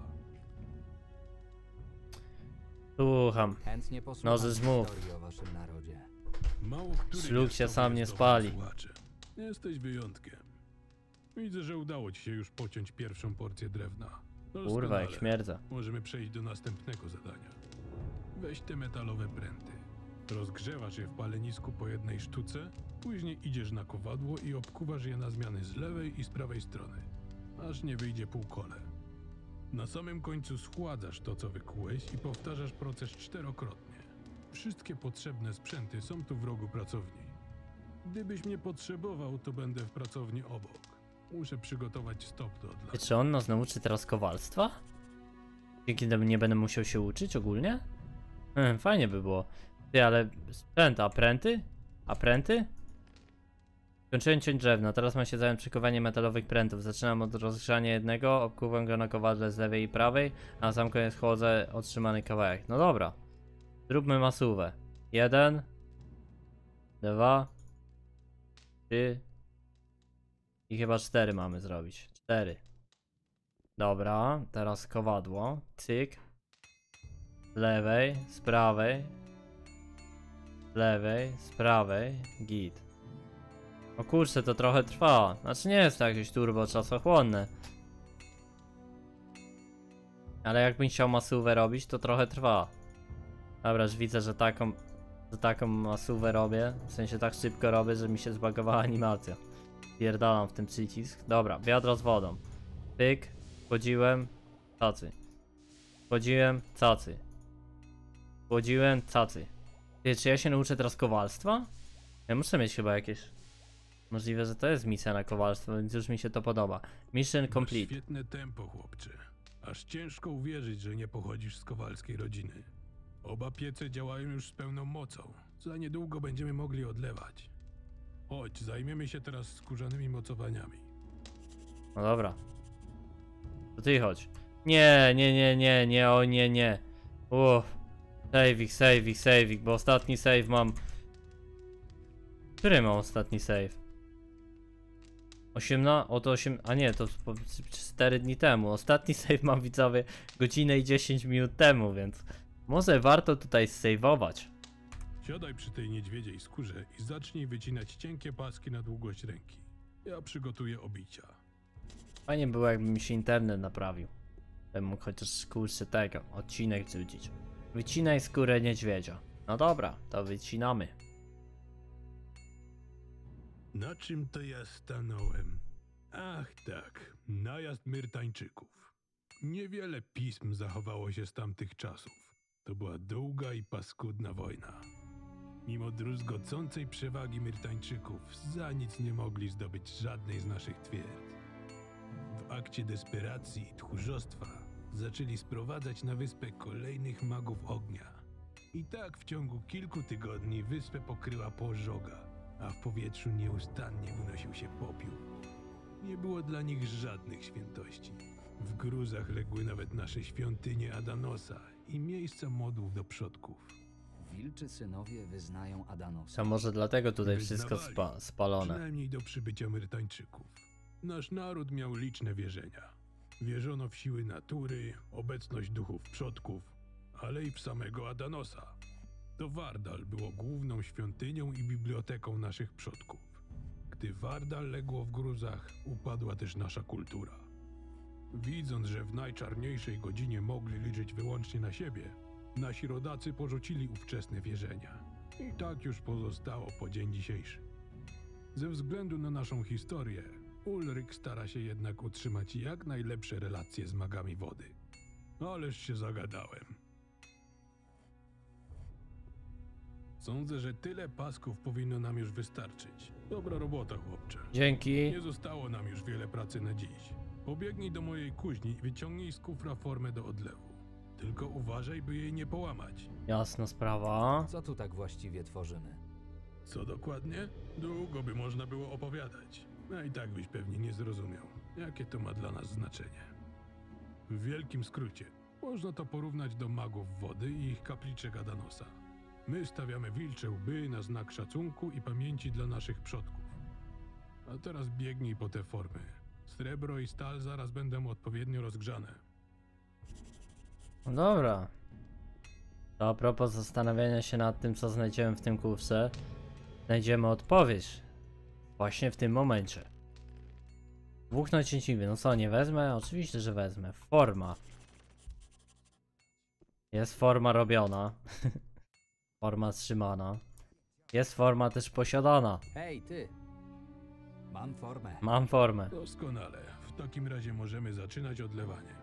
Słucham. Chętnie posłucham Noży zmów. historii o waszym narodzie. Mało który Ślub się jest sam nie dobry spali. słuchacze. Jesteś wyjątkiem. Widzę, że udało ci się już pociąć pierwszą porcję drewna. Kurwa, jak śmierdza. Możemy przejść do następnego zadania. Weź te metalowe pręty. Rozgrzewasz je w palenisku po jednej sztuce, później idziesz na kowadło i obkuwasz je na zmiany z lewej i z prawej strony, aż nie wyjdzie półkole. Na samym końcu schładzasz to, co wykułeś i powtarzasz proces 4-krotnie. Wszystkie potrzebne sprzęty są tu w rogu pracowni. Gdybyś mnie potrzebował, to będę w pracowni obok. Muszę przygotować stopto dla... Czy on nas nauczy teraz kowalstwa? Dzięki temu nie będę musiał się uczyć ogólnie? Fajnie by było. Ty, ale sprzęt, a pręty? A pręty? Skończyłem ciąć drewno, teraz mam się zająć przykuwaniem metalowych prętów. Zaczynam od rozgrzania jednego, obkuwam go na kowadle z lewej i prawej, a na sam koniec chłodzę otrzymany kawałek. No dobra. Zróbmy masówę. 1, 2, 3 i chyba 4 mamy zrobić. 4. Dobra, teraz kowadło. Cyk. Z lewej, z prawej. Z lewej, z prawej. Git. O kurczę, to trochę trwa. Znaczy nie jest to jakieś turbo czasochłonne. Ale jakbym chciał masówę robić, to trochę trwa. Dobra, już widzę, że taką masówę robię. W sensie tak szybko robię, że mi się zbagowała animacja. Pierdalam w ten przycisk. Dobra, wiadro z wodą. Pyk. Wchodziłem. Cacy. Wchodziłem. Cacy. Wchodziłem. Cacy. Ty, czy ja się nauczę teraz kowalstwa? Ja muszę mieć chyba jakieś... Możliwe, że to jest misja na kowalstwo, więc już mi się to podoba. Mission complete. Świetne tempo, chłopcze. Aż ciężko uwierzyć, że nie pochodzisz z kowalskiej rodziny. Oba piece działają już z pełną mocą. Za niedługo będziemy mogli odlewać. Chodź, zajmiemy się teraz skórzanymi mocowaniami. No dobra. To ty chodź. Nie, o nie. Uff. Save, bo ostatni save mam... Który mam ostatni save? 8... A nie, to 4 dni temu. Ostatni save mam, widzowie, godzinę i 10 minut temu, więc... Może warto tutaj saveować. Siadaj przy tej niedźwiedziej skórze i zacznij wycinać cienkie paski na długość ręki. Ja przygotuję obicia. Fajnie było, jakby mi się internet naprawił. Bym mógł chociaż kurczę tego, odcinek wrzucić. Wycinaj skórę niedźwiedzia. No dobra, to wycinamy. Na czym to ja stanąłem? Ach tak, najazd Myrtańczyków. Niewiele pism zachowało się z tamtych czasów. To była długa i paskudna wojna. Mimo druzgocącej przewagi Myrtańczyków, za nic nie mogli zdobyć żadnej z naszych twierdz. W akcie desperacji i tchórzostwa zaczęli sprowadzać na wyspę kolejnych magów ognia. I tak w ciągu kilku tygodni wyspę pokryła pożoga, a w powietrzu nieustannie unosił się popiół. Nie było dla nich żadnych świętości. W gruzach legły nawet nasze świątynie Adanosa i miejsca modłów do przodków. Wilczy synowie wyznają Adanosa. To może dlatego tutaj wszystko spalone. Przynajmniej do przybycia Myrtańczyków. Nasz naród miał liczne wierzenia. Wierzono w siły natury, obecność duchów przodków, ale i w samego Adanosa. To Vardal było główną świątynią i biblioteką naszych przodków. Gdy Vardal legło w gruzach, upadła też nasza kultura. Widząc, że w najczarniejszej godzinie mogli liczyć wyłącznie na siebie, nasi rodacy porzucili ówczesne wierzenia. I tak już pozostało po dzień dzisiejszy. Ze względu na naszą historię, Ulryk stara się jednak utrzymać jak najlepsze relacje z magami wody. Ależ się zagadałem. Sądzę, że tyle pasków powinno nam już wystarczyć. Dobra robota, chłopcze. Dzięki. Nie zostało nam już wiele pracy na dziś. Pobiegnij do mojej kuźni i wyciągnij z kufra formę do odlewu. Tylko uważaj, by jej nie połamać. Jasna sprawa. Co tu tak właściwie tworzymy? Co dokładnie? Długo by można było opowiadać. A i tak byś pewnie nie zrozumiał, jakie to ma dla nas znaczenie. W wielkim skrócie, można to porównać do magów wody i ich kapliczek Adanosa. My stawiamy wilcze łby na znak szacunku i pamięci dla naszych przodków. A teraz biegnij po te formy. Srebro i stal zaraz będą odpowiednio rozgrzane. No dobra. To a propos zastanawiania się nad tym, co znajdziemy w tym kufrze, znajdziemy odpowiedź. Właśnie w tym momencie. Włókno cięciwe. No co, nie wezmę? Oczywiście, że wezmę. Forma. Jest forma robiona. Forma trzymana. Jest forma też posiadana. Hej, ty! Mam formę. Mam formę. Doskonale. W takim razie możemy zaczynać odlewanie.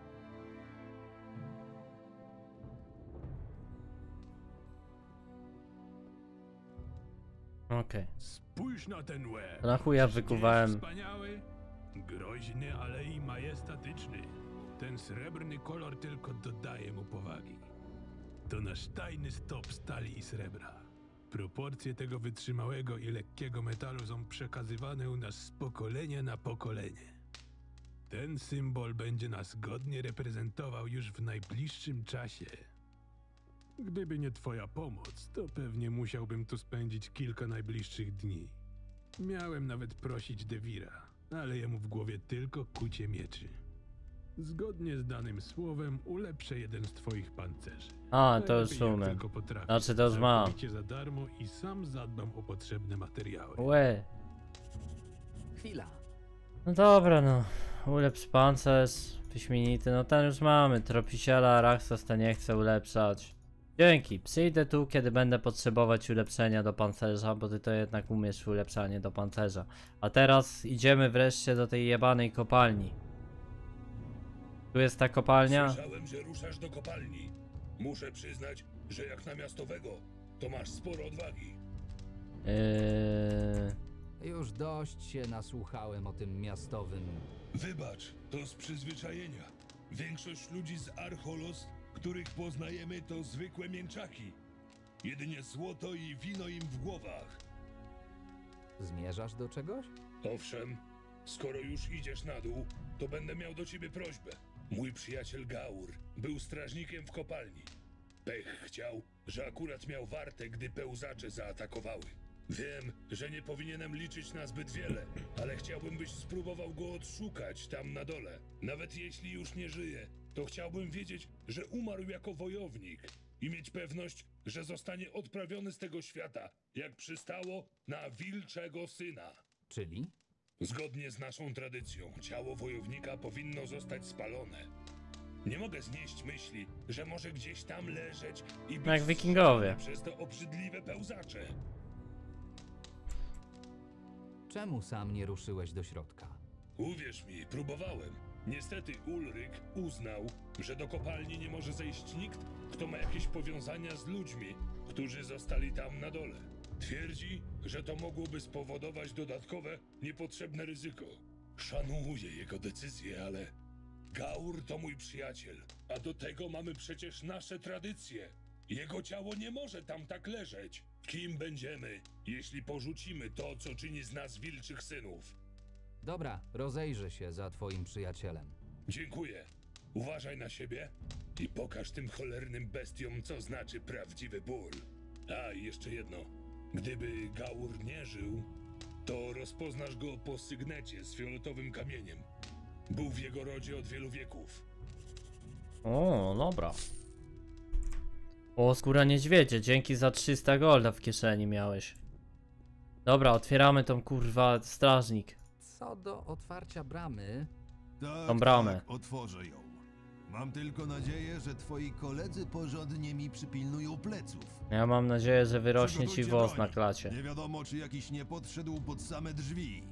Okej. Spójrz na ten łeb. To na chuja wykuwałem. Wspaniały, groźny, ale i majestatyczny. Ten srebrny kolor tylko dodaje mu powagi. To nasz tajny stop stali i srebra. Proporcje tego wytrzymałego i lekkiego metalu są przekazywane u nas z pokolenia na pokolenie. Ten symbol będzie nas godnie reprezentował już w najbliższym czasie. Gdyby nie twoja pomoc, to pewnie musiałbym tu spędzić kilka najbliższych dni. Miałem nawet prosić Devira, ale jemu w głowie tylko kucie mieczy. Zgodnie z danym słowem ulepszę jeden z twoich pancerzy. A, to już umiem. Znaczy to już mam. Całkowicie za darmo i sam zadbam o potrzebne materiały. Łe. Chwila. No dobra, no. Ulepsz pancerz. Wyśmienity. No ten już mamy. Tropiciela, Araxos to nie chcę ulepszać. Dzięki. Przyjdę tu, kiedy będę potrzebować ulepszenia do pancerza, bo ty to jednak umiesz ulepszanie do pancerza. A teraz idziemy wreszcie do tej jebanej kopalni. Tu jest ta kopalnia? Słyszałem, że ruszasz do kopalni. Muszę przyznać, że jak na miastowego, to masz sporo odwagi. Już dość się nasłuchałem o tym miastowym. Wybacz, to z przyzwyczajenia. Większość ludzi z Archolos, których poznajemy, to zwykłe mięczaki. Jedynie złoto i wino im w głowach. Zmierzasz do czegoś? Owszem, skoro już idziesz na dół, to będę miał do ciebie prośbę. Mój przyjaciel Gaur był strażnikiem w kopalni. Pech chciał, że akurat miał wartę, gdy pełzacze zaatakowały. Wiem, że nie powinienem liczyć na zbyt wiele, ale chciałbym, byś spróbował go odszukać tam na dole. Nawet jeśli już nie żyje, to chciałbym wiedzieć, że umarł jako wojownik i mieć pewność, że zostanie odprawiony z tego świata, jak przystało na wilczego syna. Czyli? Zgodnie z naszą tradycją, ciało wojownika powinno zostać spalone. Nie mogę znieść myśli, że może gdzieś tam leżeć i być Jak wikingowie. przez te obrzydliwe pełzacze. Czemu sam nie ruszyłeś do środka? Uwierz mi, próbowałem. Niestety Ulryk uznał, że do kopalni nie może zejść nikt, kto ma jakieś powiązania z ludźmi, którzy zostali tam na dole. Twierdzi, że to mogłoby spowodować dodatkowe, niepotrzebne ryzyko. Szanuję jego decyzję, ale Gaur to mój przyjaciel, a do tego mamy przecież nasze tradycje. Jego ciało nie może tam tak leżeć. Kim będziemy, jeśli porzucimy to, co czyni z nas wilczych synów? Dobra, rozejrzę się za twoim przyjacielem. Dziękuję. Uważaj na siebie i pokaż tym cholernym bestiom, co znaczy prawdziwy ból. A, i jeszcze jedno. Gdyby Gaur nie żył, to rozpoznasz go po sygnecie z fioletowym kamieniem. Był w jego rodzie od wielu wieków. O, dobra. O, skóra niedźwiedzie, dzięki za 300 golda w kieszeni miałeś. Dobra, otwieramy tą kurwa strażnik. Co do otwarcia bramy... Tą bramę. Tak, otworzę ją. Mam tylko nadzieję, że twoi koledzy porządnie mi przypilnują pleców. Ja mam nadzieję, że wyrośnie ci Przygotujcie włos broń. na klacie. Nie wiadomo, czy jakiś nie podszedł pod same drzwi.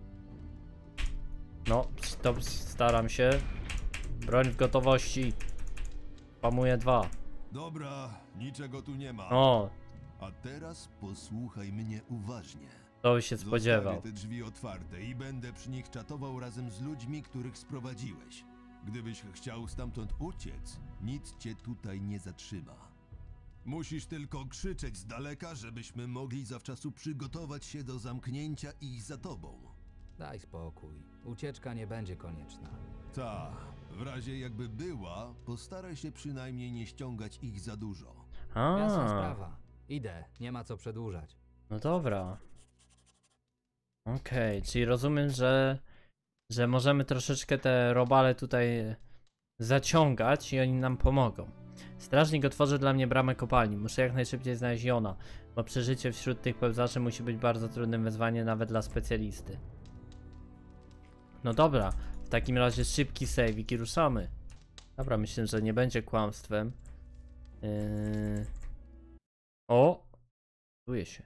No, to staram się. Broń w gotowości. Pamuję 2. Dobra, niczego tu nie ma. O. A teraz posłuchaj mnie uważnie. To by się spodziewał. Zostawię te drzwi otwarte i będę przy nich czatował razem z ludźmi, których sprowadziłeś. Gdybyś chciał stamtąd uciec, nic cię tutaj nie zatrzyma. Musisz tylko krzyczeć z daleka, żebyśmy mogli zawczasu przygotować się do zamknięcia ich za tobą. Daj spokój. Ucieczka nie będzie konieczna. Ta, w razie jakby była, postaraj się przynajmniej nie ściągać ich za dużo. Jasna sprawa. Idę, nie ma co przedłużać. No dobra. Okej, czyli rozumiem, że możemy troszeczkę te robale tutaj zaciągać i oni nam pomogą. Strażnik otworzy dla mnie bramę kopalni. Muszę jak najszybciej znaleźć Jona, bo przeżycie wśród tych pełzaczy musi być bardzo trudnym wyzwaniem nawet dla specjalisty. No dobra, w takim razie szybki save i ruszamy. Dobra, myślę, że nie będzie kłamstwem. O! Czuję się.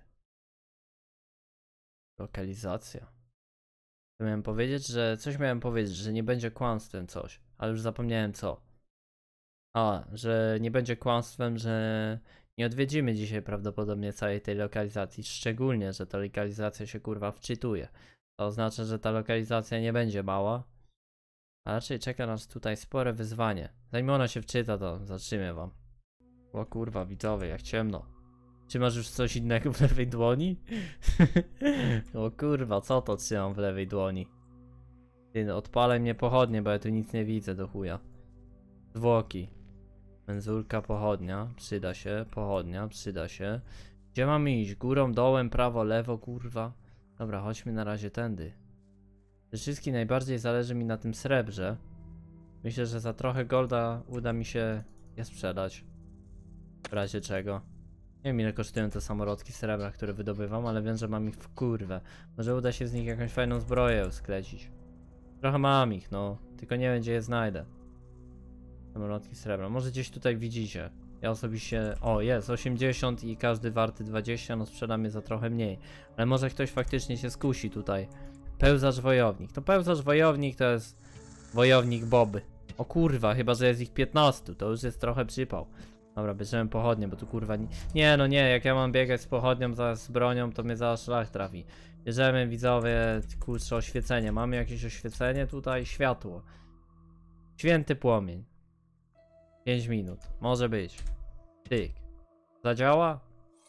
Lokalizacja. Miałem powiedzieć, że coś miałem powiedzieć, że nie będzie kłamstwem coś, ale już zapomniałem co. A, że nie będzie kłamstwem, że nie odwiedzimy dzisiaj prawdopodobnie całej tej lokalizacji, szczególnie, że ta lokalizacja się kurwa wczytuje. To oznacza, że ta lokalizacja nie będzie mała, a raczej czeka nas tutaj spore wyzwanie. Zanim ona się wczyta, to zatrzymię wam. O kurwa, widzowie, jak ciemno. Czy masz już coś innego w lewej dłoni? O kurwa, co to trzymam w lewej dłoni? Ty, odpalaj mnie pochodnie, bo ja tu nic nie widzę do chuja. Zwłoki. Menzurka, pochodnia, przyda się. Pochodnia, przyda się. Gdzie mamy iść? Górą, dołem, prawo, lewo, kurwa. Dobra, chodźmy na razie tędy. Przede wszystkim najbardziej zależy mi na tym srebrze. Myślę, że za trochę golda uda mi się je sprzedać. W razie czego. Nie wiem ile kosztują te samorodki srebra, które wydobywam, ale wiem, że mam ich w kurwę. Może uda się z nich jakąś fajną zbroję sklecić. Trochę mam ich, no. Tylko nie wiem, gdzie je znajdę. Samorodki srebra. Może gdzieś tutaj widzicie. Ja osobiście... O, jest 80 i każdy warty 20, no sprzedam je za trochę mniej. Ale może ktoś faktycznie się skusi tutaj. Pełzacz wojownik. To pełzacz wojownik to jest wojownik Boby. O kurwa, chyba że jest ich 15, to już jest trochę przypał. Dobra, bierzemy pochodnie, bo tu kurwa nie, no nie, jak ja mam biegać z pochodnią, z bronią, to mnie zaraz szlak trafi. Bierzemy, widzowie, kurczę, oświecenie. Mamy jakieś oświecenie tutaj? Światło. Święty płomień. 5 minut. Może być. Tyk. Zadziała?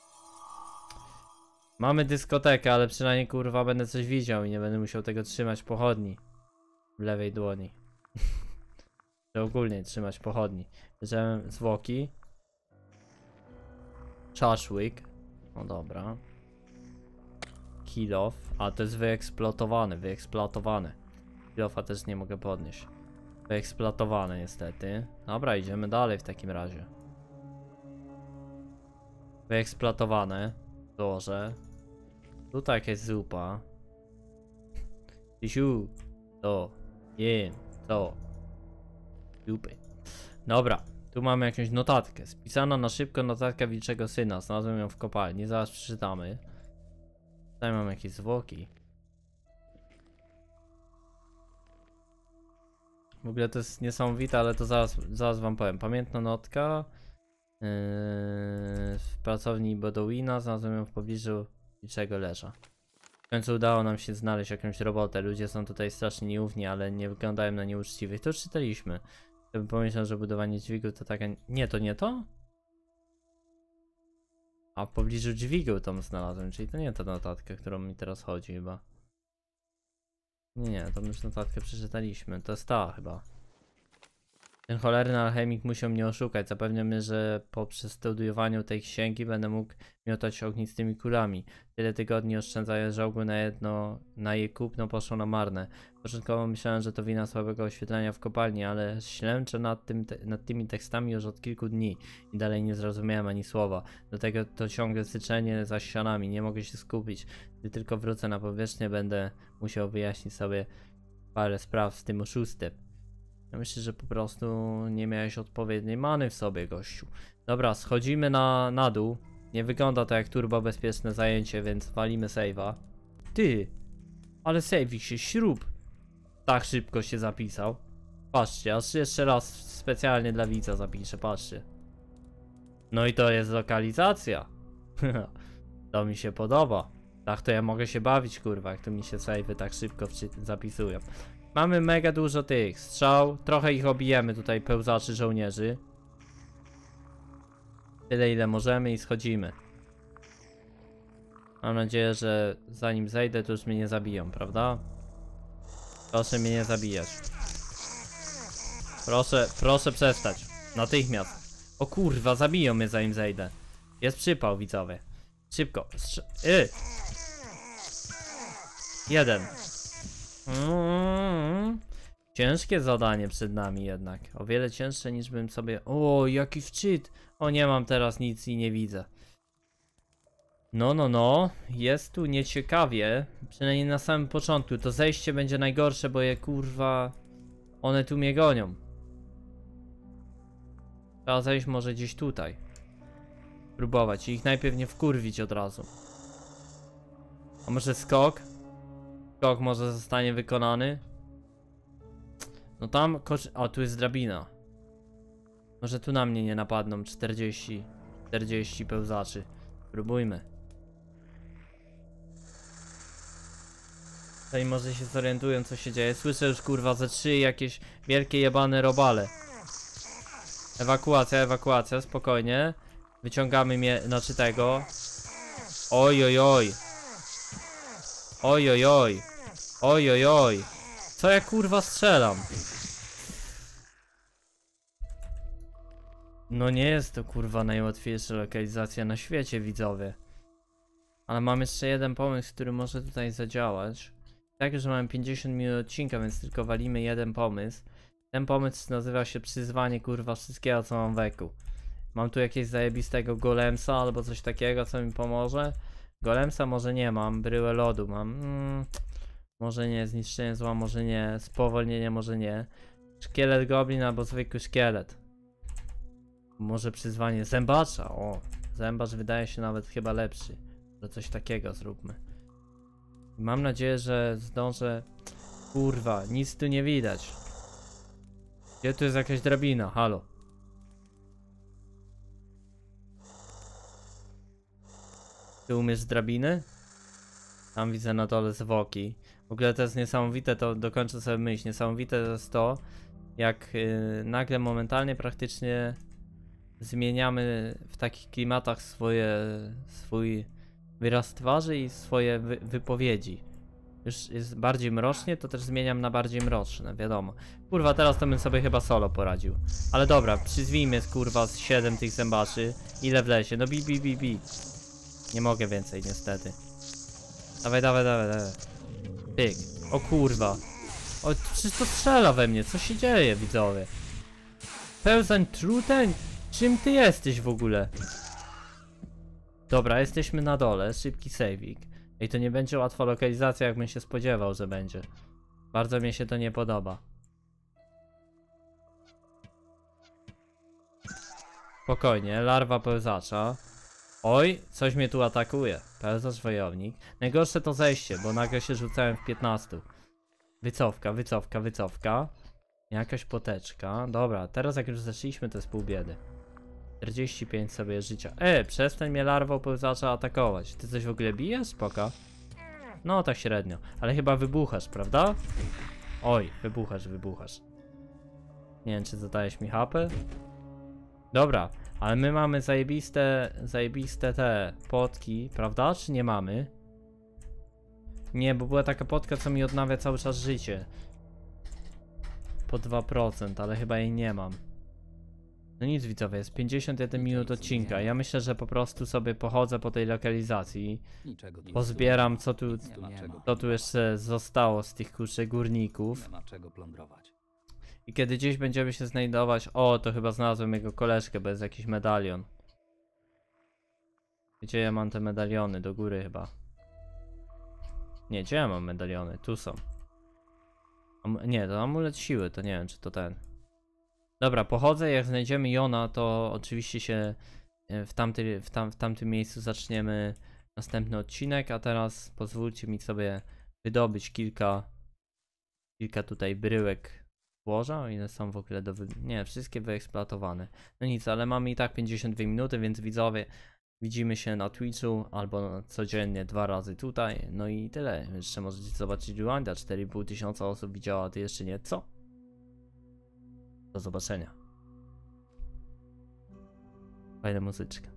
Mamy dyskotekę, ale przynajmniej kurwa będę coś widział i nie będę musiał tego trzymać pochodni w lewej dłoni. Czy ogólnie trzymać pochodni. Bierzemy zwłoki. Szaszłyk. No dobra. Kill off. A to jest wyeksploatowane. Kill offa też nie mogę podnieść. Wyeksploatowane niestety. Dobra, idziemy dalej w takim razie. Wyeksploatowane. Złożę. Tutaj jakaś zupa. Tisiu. To. Jem. To. Zupy. Dobra. Tu mamy jakąś notatkę. Spisana na szybko notatka wilczego syna. Znalazłem ją w kopalni. Zaraz przeczytamy. Tutaj mam jakieś zwłoki. W ogóle to jest niesamowite, ale to zaraz wam powiem. Pamiętna notka. W pracowni Bodowina. Znalazłem ją w pobliżu wilczego leża. W końcu udało nam się znaleźć jakąś robotę. Ludzie są tutaj strasznie nieufni, ale nie wyglądają na nieuczciwych. To już czytaliśmy. Gdybym pomyślał, że budowanie dźwigów to taka... Nie, to nie to? A w pobliżu dźwigu tam znalazłem, czyli to nie ta notatka, którą mi teraz chodzi chyba. Nie, tą już notatkę przeczytaliśmy, to jest ta chyba. Ten cholerny alchemik musiał mnie oszukać, zapewniał mnie, że po przestudiowaniu tej księgi będę mógł miotać ognistymi kulami. Tyle tygodni oszczędzając żołgu na jej kupno poszło na marne. Początkowo myślałem, że to wina słabego oświetlenia w kopalni, ale ślęczę nad tymi tekstami już od kilku dni i dalej nie zrozumiałem ani słowa. Do tego to ciągle syczenie za ścianami, nie mogę się skupić. Gdy tylko wrócę na powierzchnię, będę musiał wyjaśnić sobie parę spraw z tym oszustem. Ja myślę, że po prostu nie miałeś odpowiedniej many w sobie, gościu. Dobra, schodzimy na dół. Nie wygląda to jak turbo bezpieczne zajęcie, więc walimy save'a. Ty, ale save'ik się śrub. Tak szybko się zapisał. Patrzcie, aż jeszcze raz specjalnie dla widza zapiszę, patrzcie. No i to jest lokalizacja. To mi się podoba. Tak to ja mogę się bawić, kurwa, jak to mi się save'y tak szybko zapisują. Mamy mega dużo tych strzał, trochę ich obijemy tutaj, pełzaczy żołnierzy. Tyle ile możemy i schodzimy. Mam nadzieję, że zanim zejdę, to już mnie nie zabiją, prawda? Proszę mnie nie zabijać. Proszę przestać. Natychmiast. O kurwa, zabiją mnie zanim zejdę. Jest przypał, widzowie. Szybko. Jeden. Ciężkie zadanie przed nami jednak. O wiele cięższe niż bym sobie... O, jaki wczyt. O, nie mam teraz nic i nie widzę. No. Jest tu nieciekawie. Przynajmniej na samym początku. To zejście będzie najgorsze, bo je kurwa... One tu mnie gonią. Trzeba zejść może gdzieś tutaj. Próbować i ich najpierw nie wkurwić od razu. A może skok? Skok może zostanie wykonany. No tam a tu jest drabina. Może tu na mnie nie napadną 40 pełzaczy. Próbujmy. Tutaj może się zorientują, co się dzieje. Słyszę już kurwa ze 3 jakieś wielkie jebane robale. Ewakuacja, spokojnie. Wyciągamy mnie, znaczy tego. Oj. Co ja kurwa strzelam? No nie jest to kurwa najłatwiejsza lokalizacja na świecie, widzowie. Ale mam jeszcze jeden pomysł, który może tutaj zadziałać. Tak, że mamy 50 minut odcinka, więc tylko walimy jeden pomysł. Ten pomysł nazywa się przyzwanie kurwa wszystkiego, co mam w eku. Mam tu jakiegoś zajebistego golemsa albo coś takiego, co mi pomoże. Golemsa może nie mam, bryłę lodu mam. Może nie, zniszczenie zła może nie, spowolnienie może nie. Szkielet goblin albo zwykły szkielet. Może przyzwanie zębacza, o. Zębacz wydaje się nawet chyba lepszy. Że coś takiego zróbmy. Mam nadzieję, że zdążę... Kurwa, nic tu nie widać. Gdzie tu jest jakaś drabina? Halo. Ty umiesz z drabiny? Tam widzę na dole zwłoki. W ogóle to jest niesamowite, to dokończę sobie myśl. Niesamowite to jest to, jak nagle momentalnie praktycznie zmieniamy w takich klimatach swój wyraz twarzy i swoje wypowiedzi. Już jest bardziej mrocznie, to też zmieniam na bardziej mroczne, wiadomo. Kurwa, teraz to bym sobie chyba solo poradził. Ale dobra, przyzwijmy kurwa z 7 tych zębaczy. Ile w lesie? No bi. Nie mogę więcej niestety. Dawaj. Pyk. O kurwa. O, przecież to strzela we mnie, co się dzieje, widzowie? Pełzań truteń? Czym ty jesteś w ogóle? Dobra, jesteśmy na dole, szybki saving. I to nie będzie łatwa lokalizacja, jakbym się spodziewał, że będzie. Bardzo mi się to nie podoba. Spokojnie, larwa pełzacza. Oj, coś mnie tu atakuje. Pełzacz wojownik. Najgorsze to zejście, bo nagle się rzucałem w 15. Wycofka. Jakaś poteczka. Dobra, teraz jak już zeszliśmy, to jest pół biedy. 45 sobie życia. Przestań mnie larwą pełzacza atakować. Ty coś w ogóle bijesz? Spoko. No tak średnio. Ale chyba wybuchasz, prawda? Oj, wybuchasz. Nie wiem, czy zadajesz mi HP? Dobra, ale my mamy zajebiste te potki, prawda? Czy nie mamy? Nie, bo była taka potka, co mi odnawia cały czas życie. Po 2%, ale chyba jej nie mam. No nic, widzowie, jest 51 minut odcinka. Ja myślę, że po prostu sobie pochodzę po tej lokalizacji. Pozbieram co tu jeszcze zostało z tych kurczę górników. Nie ma czego plądrować. I kiedy gdzieś będziemy się znajdować... O, to chyba znalazłem jego koleżkę, bo jest jakiś medalion. Gdzie ja mam te medaliony? Do góry chyba. Nie, gdzie ja mam medaliony? Tu są. Nie, to amulet siły, to nie wiem, czy to ten. Dobra, pochodzę, jak znajdziemy Jona, to oczywiście się w tamtym miejscu zaczniemy następny odcinek, a teraz pozwólcie mi sobie wydobyć kilka tutaj bryłek złoża, o ile są w ogóle nie, wszystkie wyeksploatowane. No nic, ale mamy i tak 52 minuty, więc widzowie, widzimy się na Twitchu albo codziennie 2 razy tutaj. No i tyle. Jeszcze możecie zobaczyć Rwanda, 4500 osób widziała, a ty jeszcze nie. Co? Do zobaczenia. Fajna muzyczka.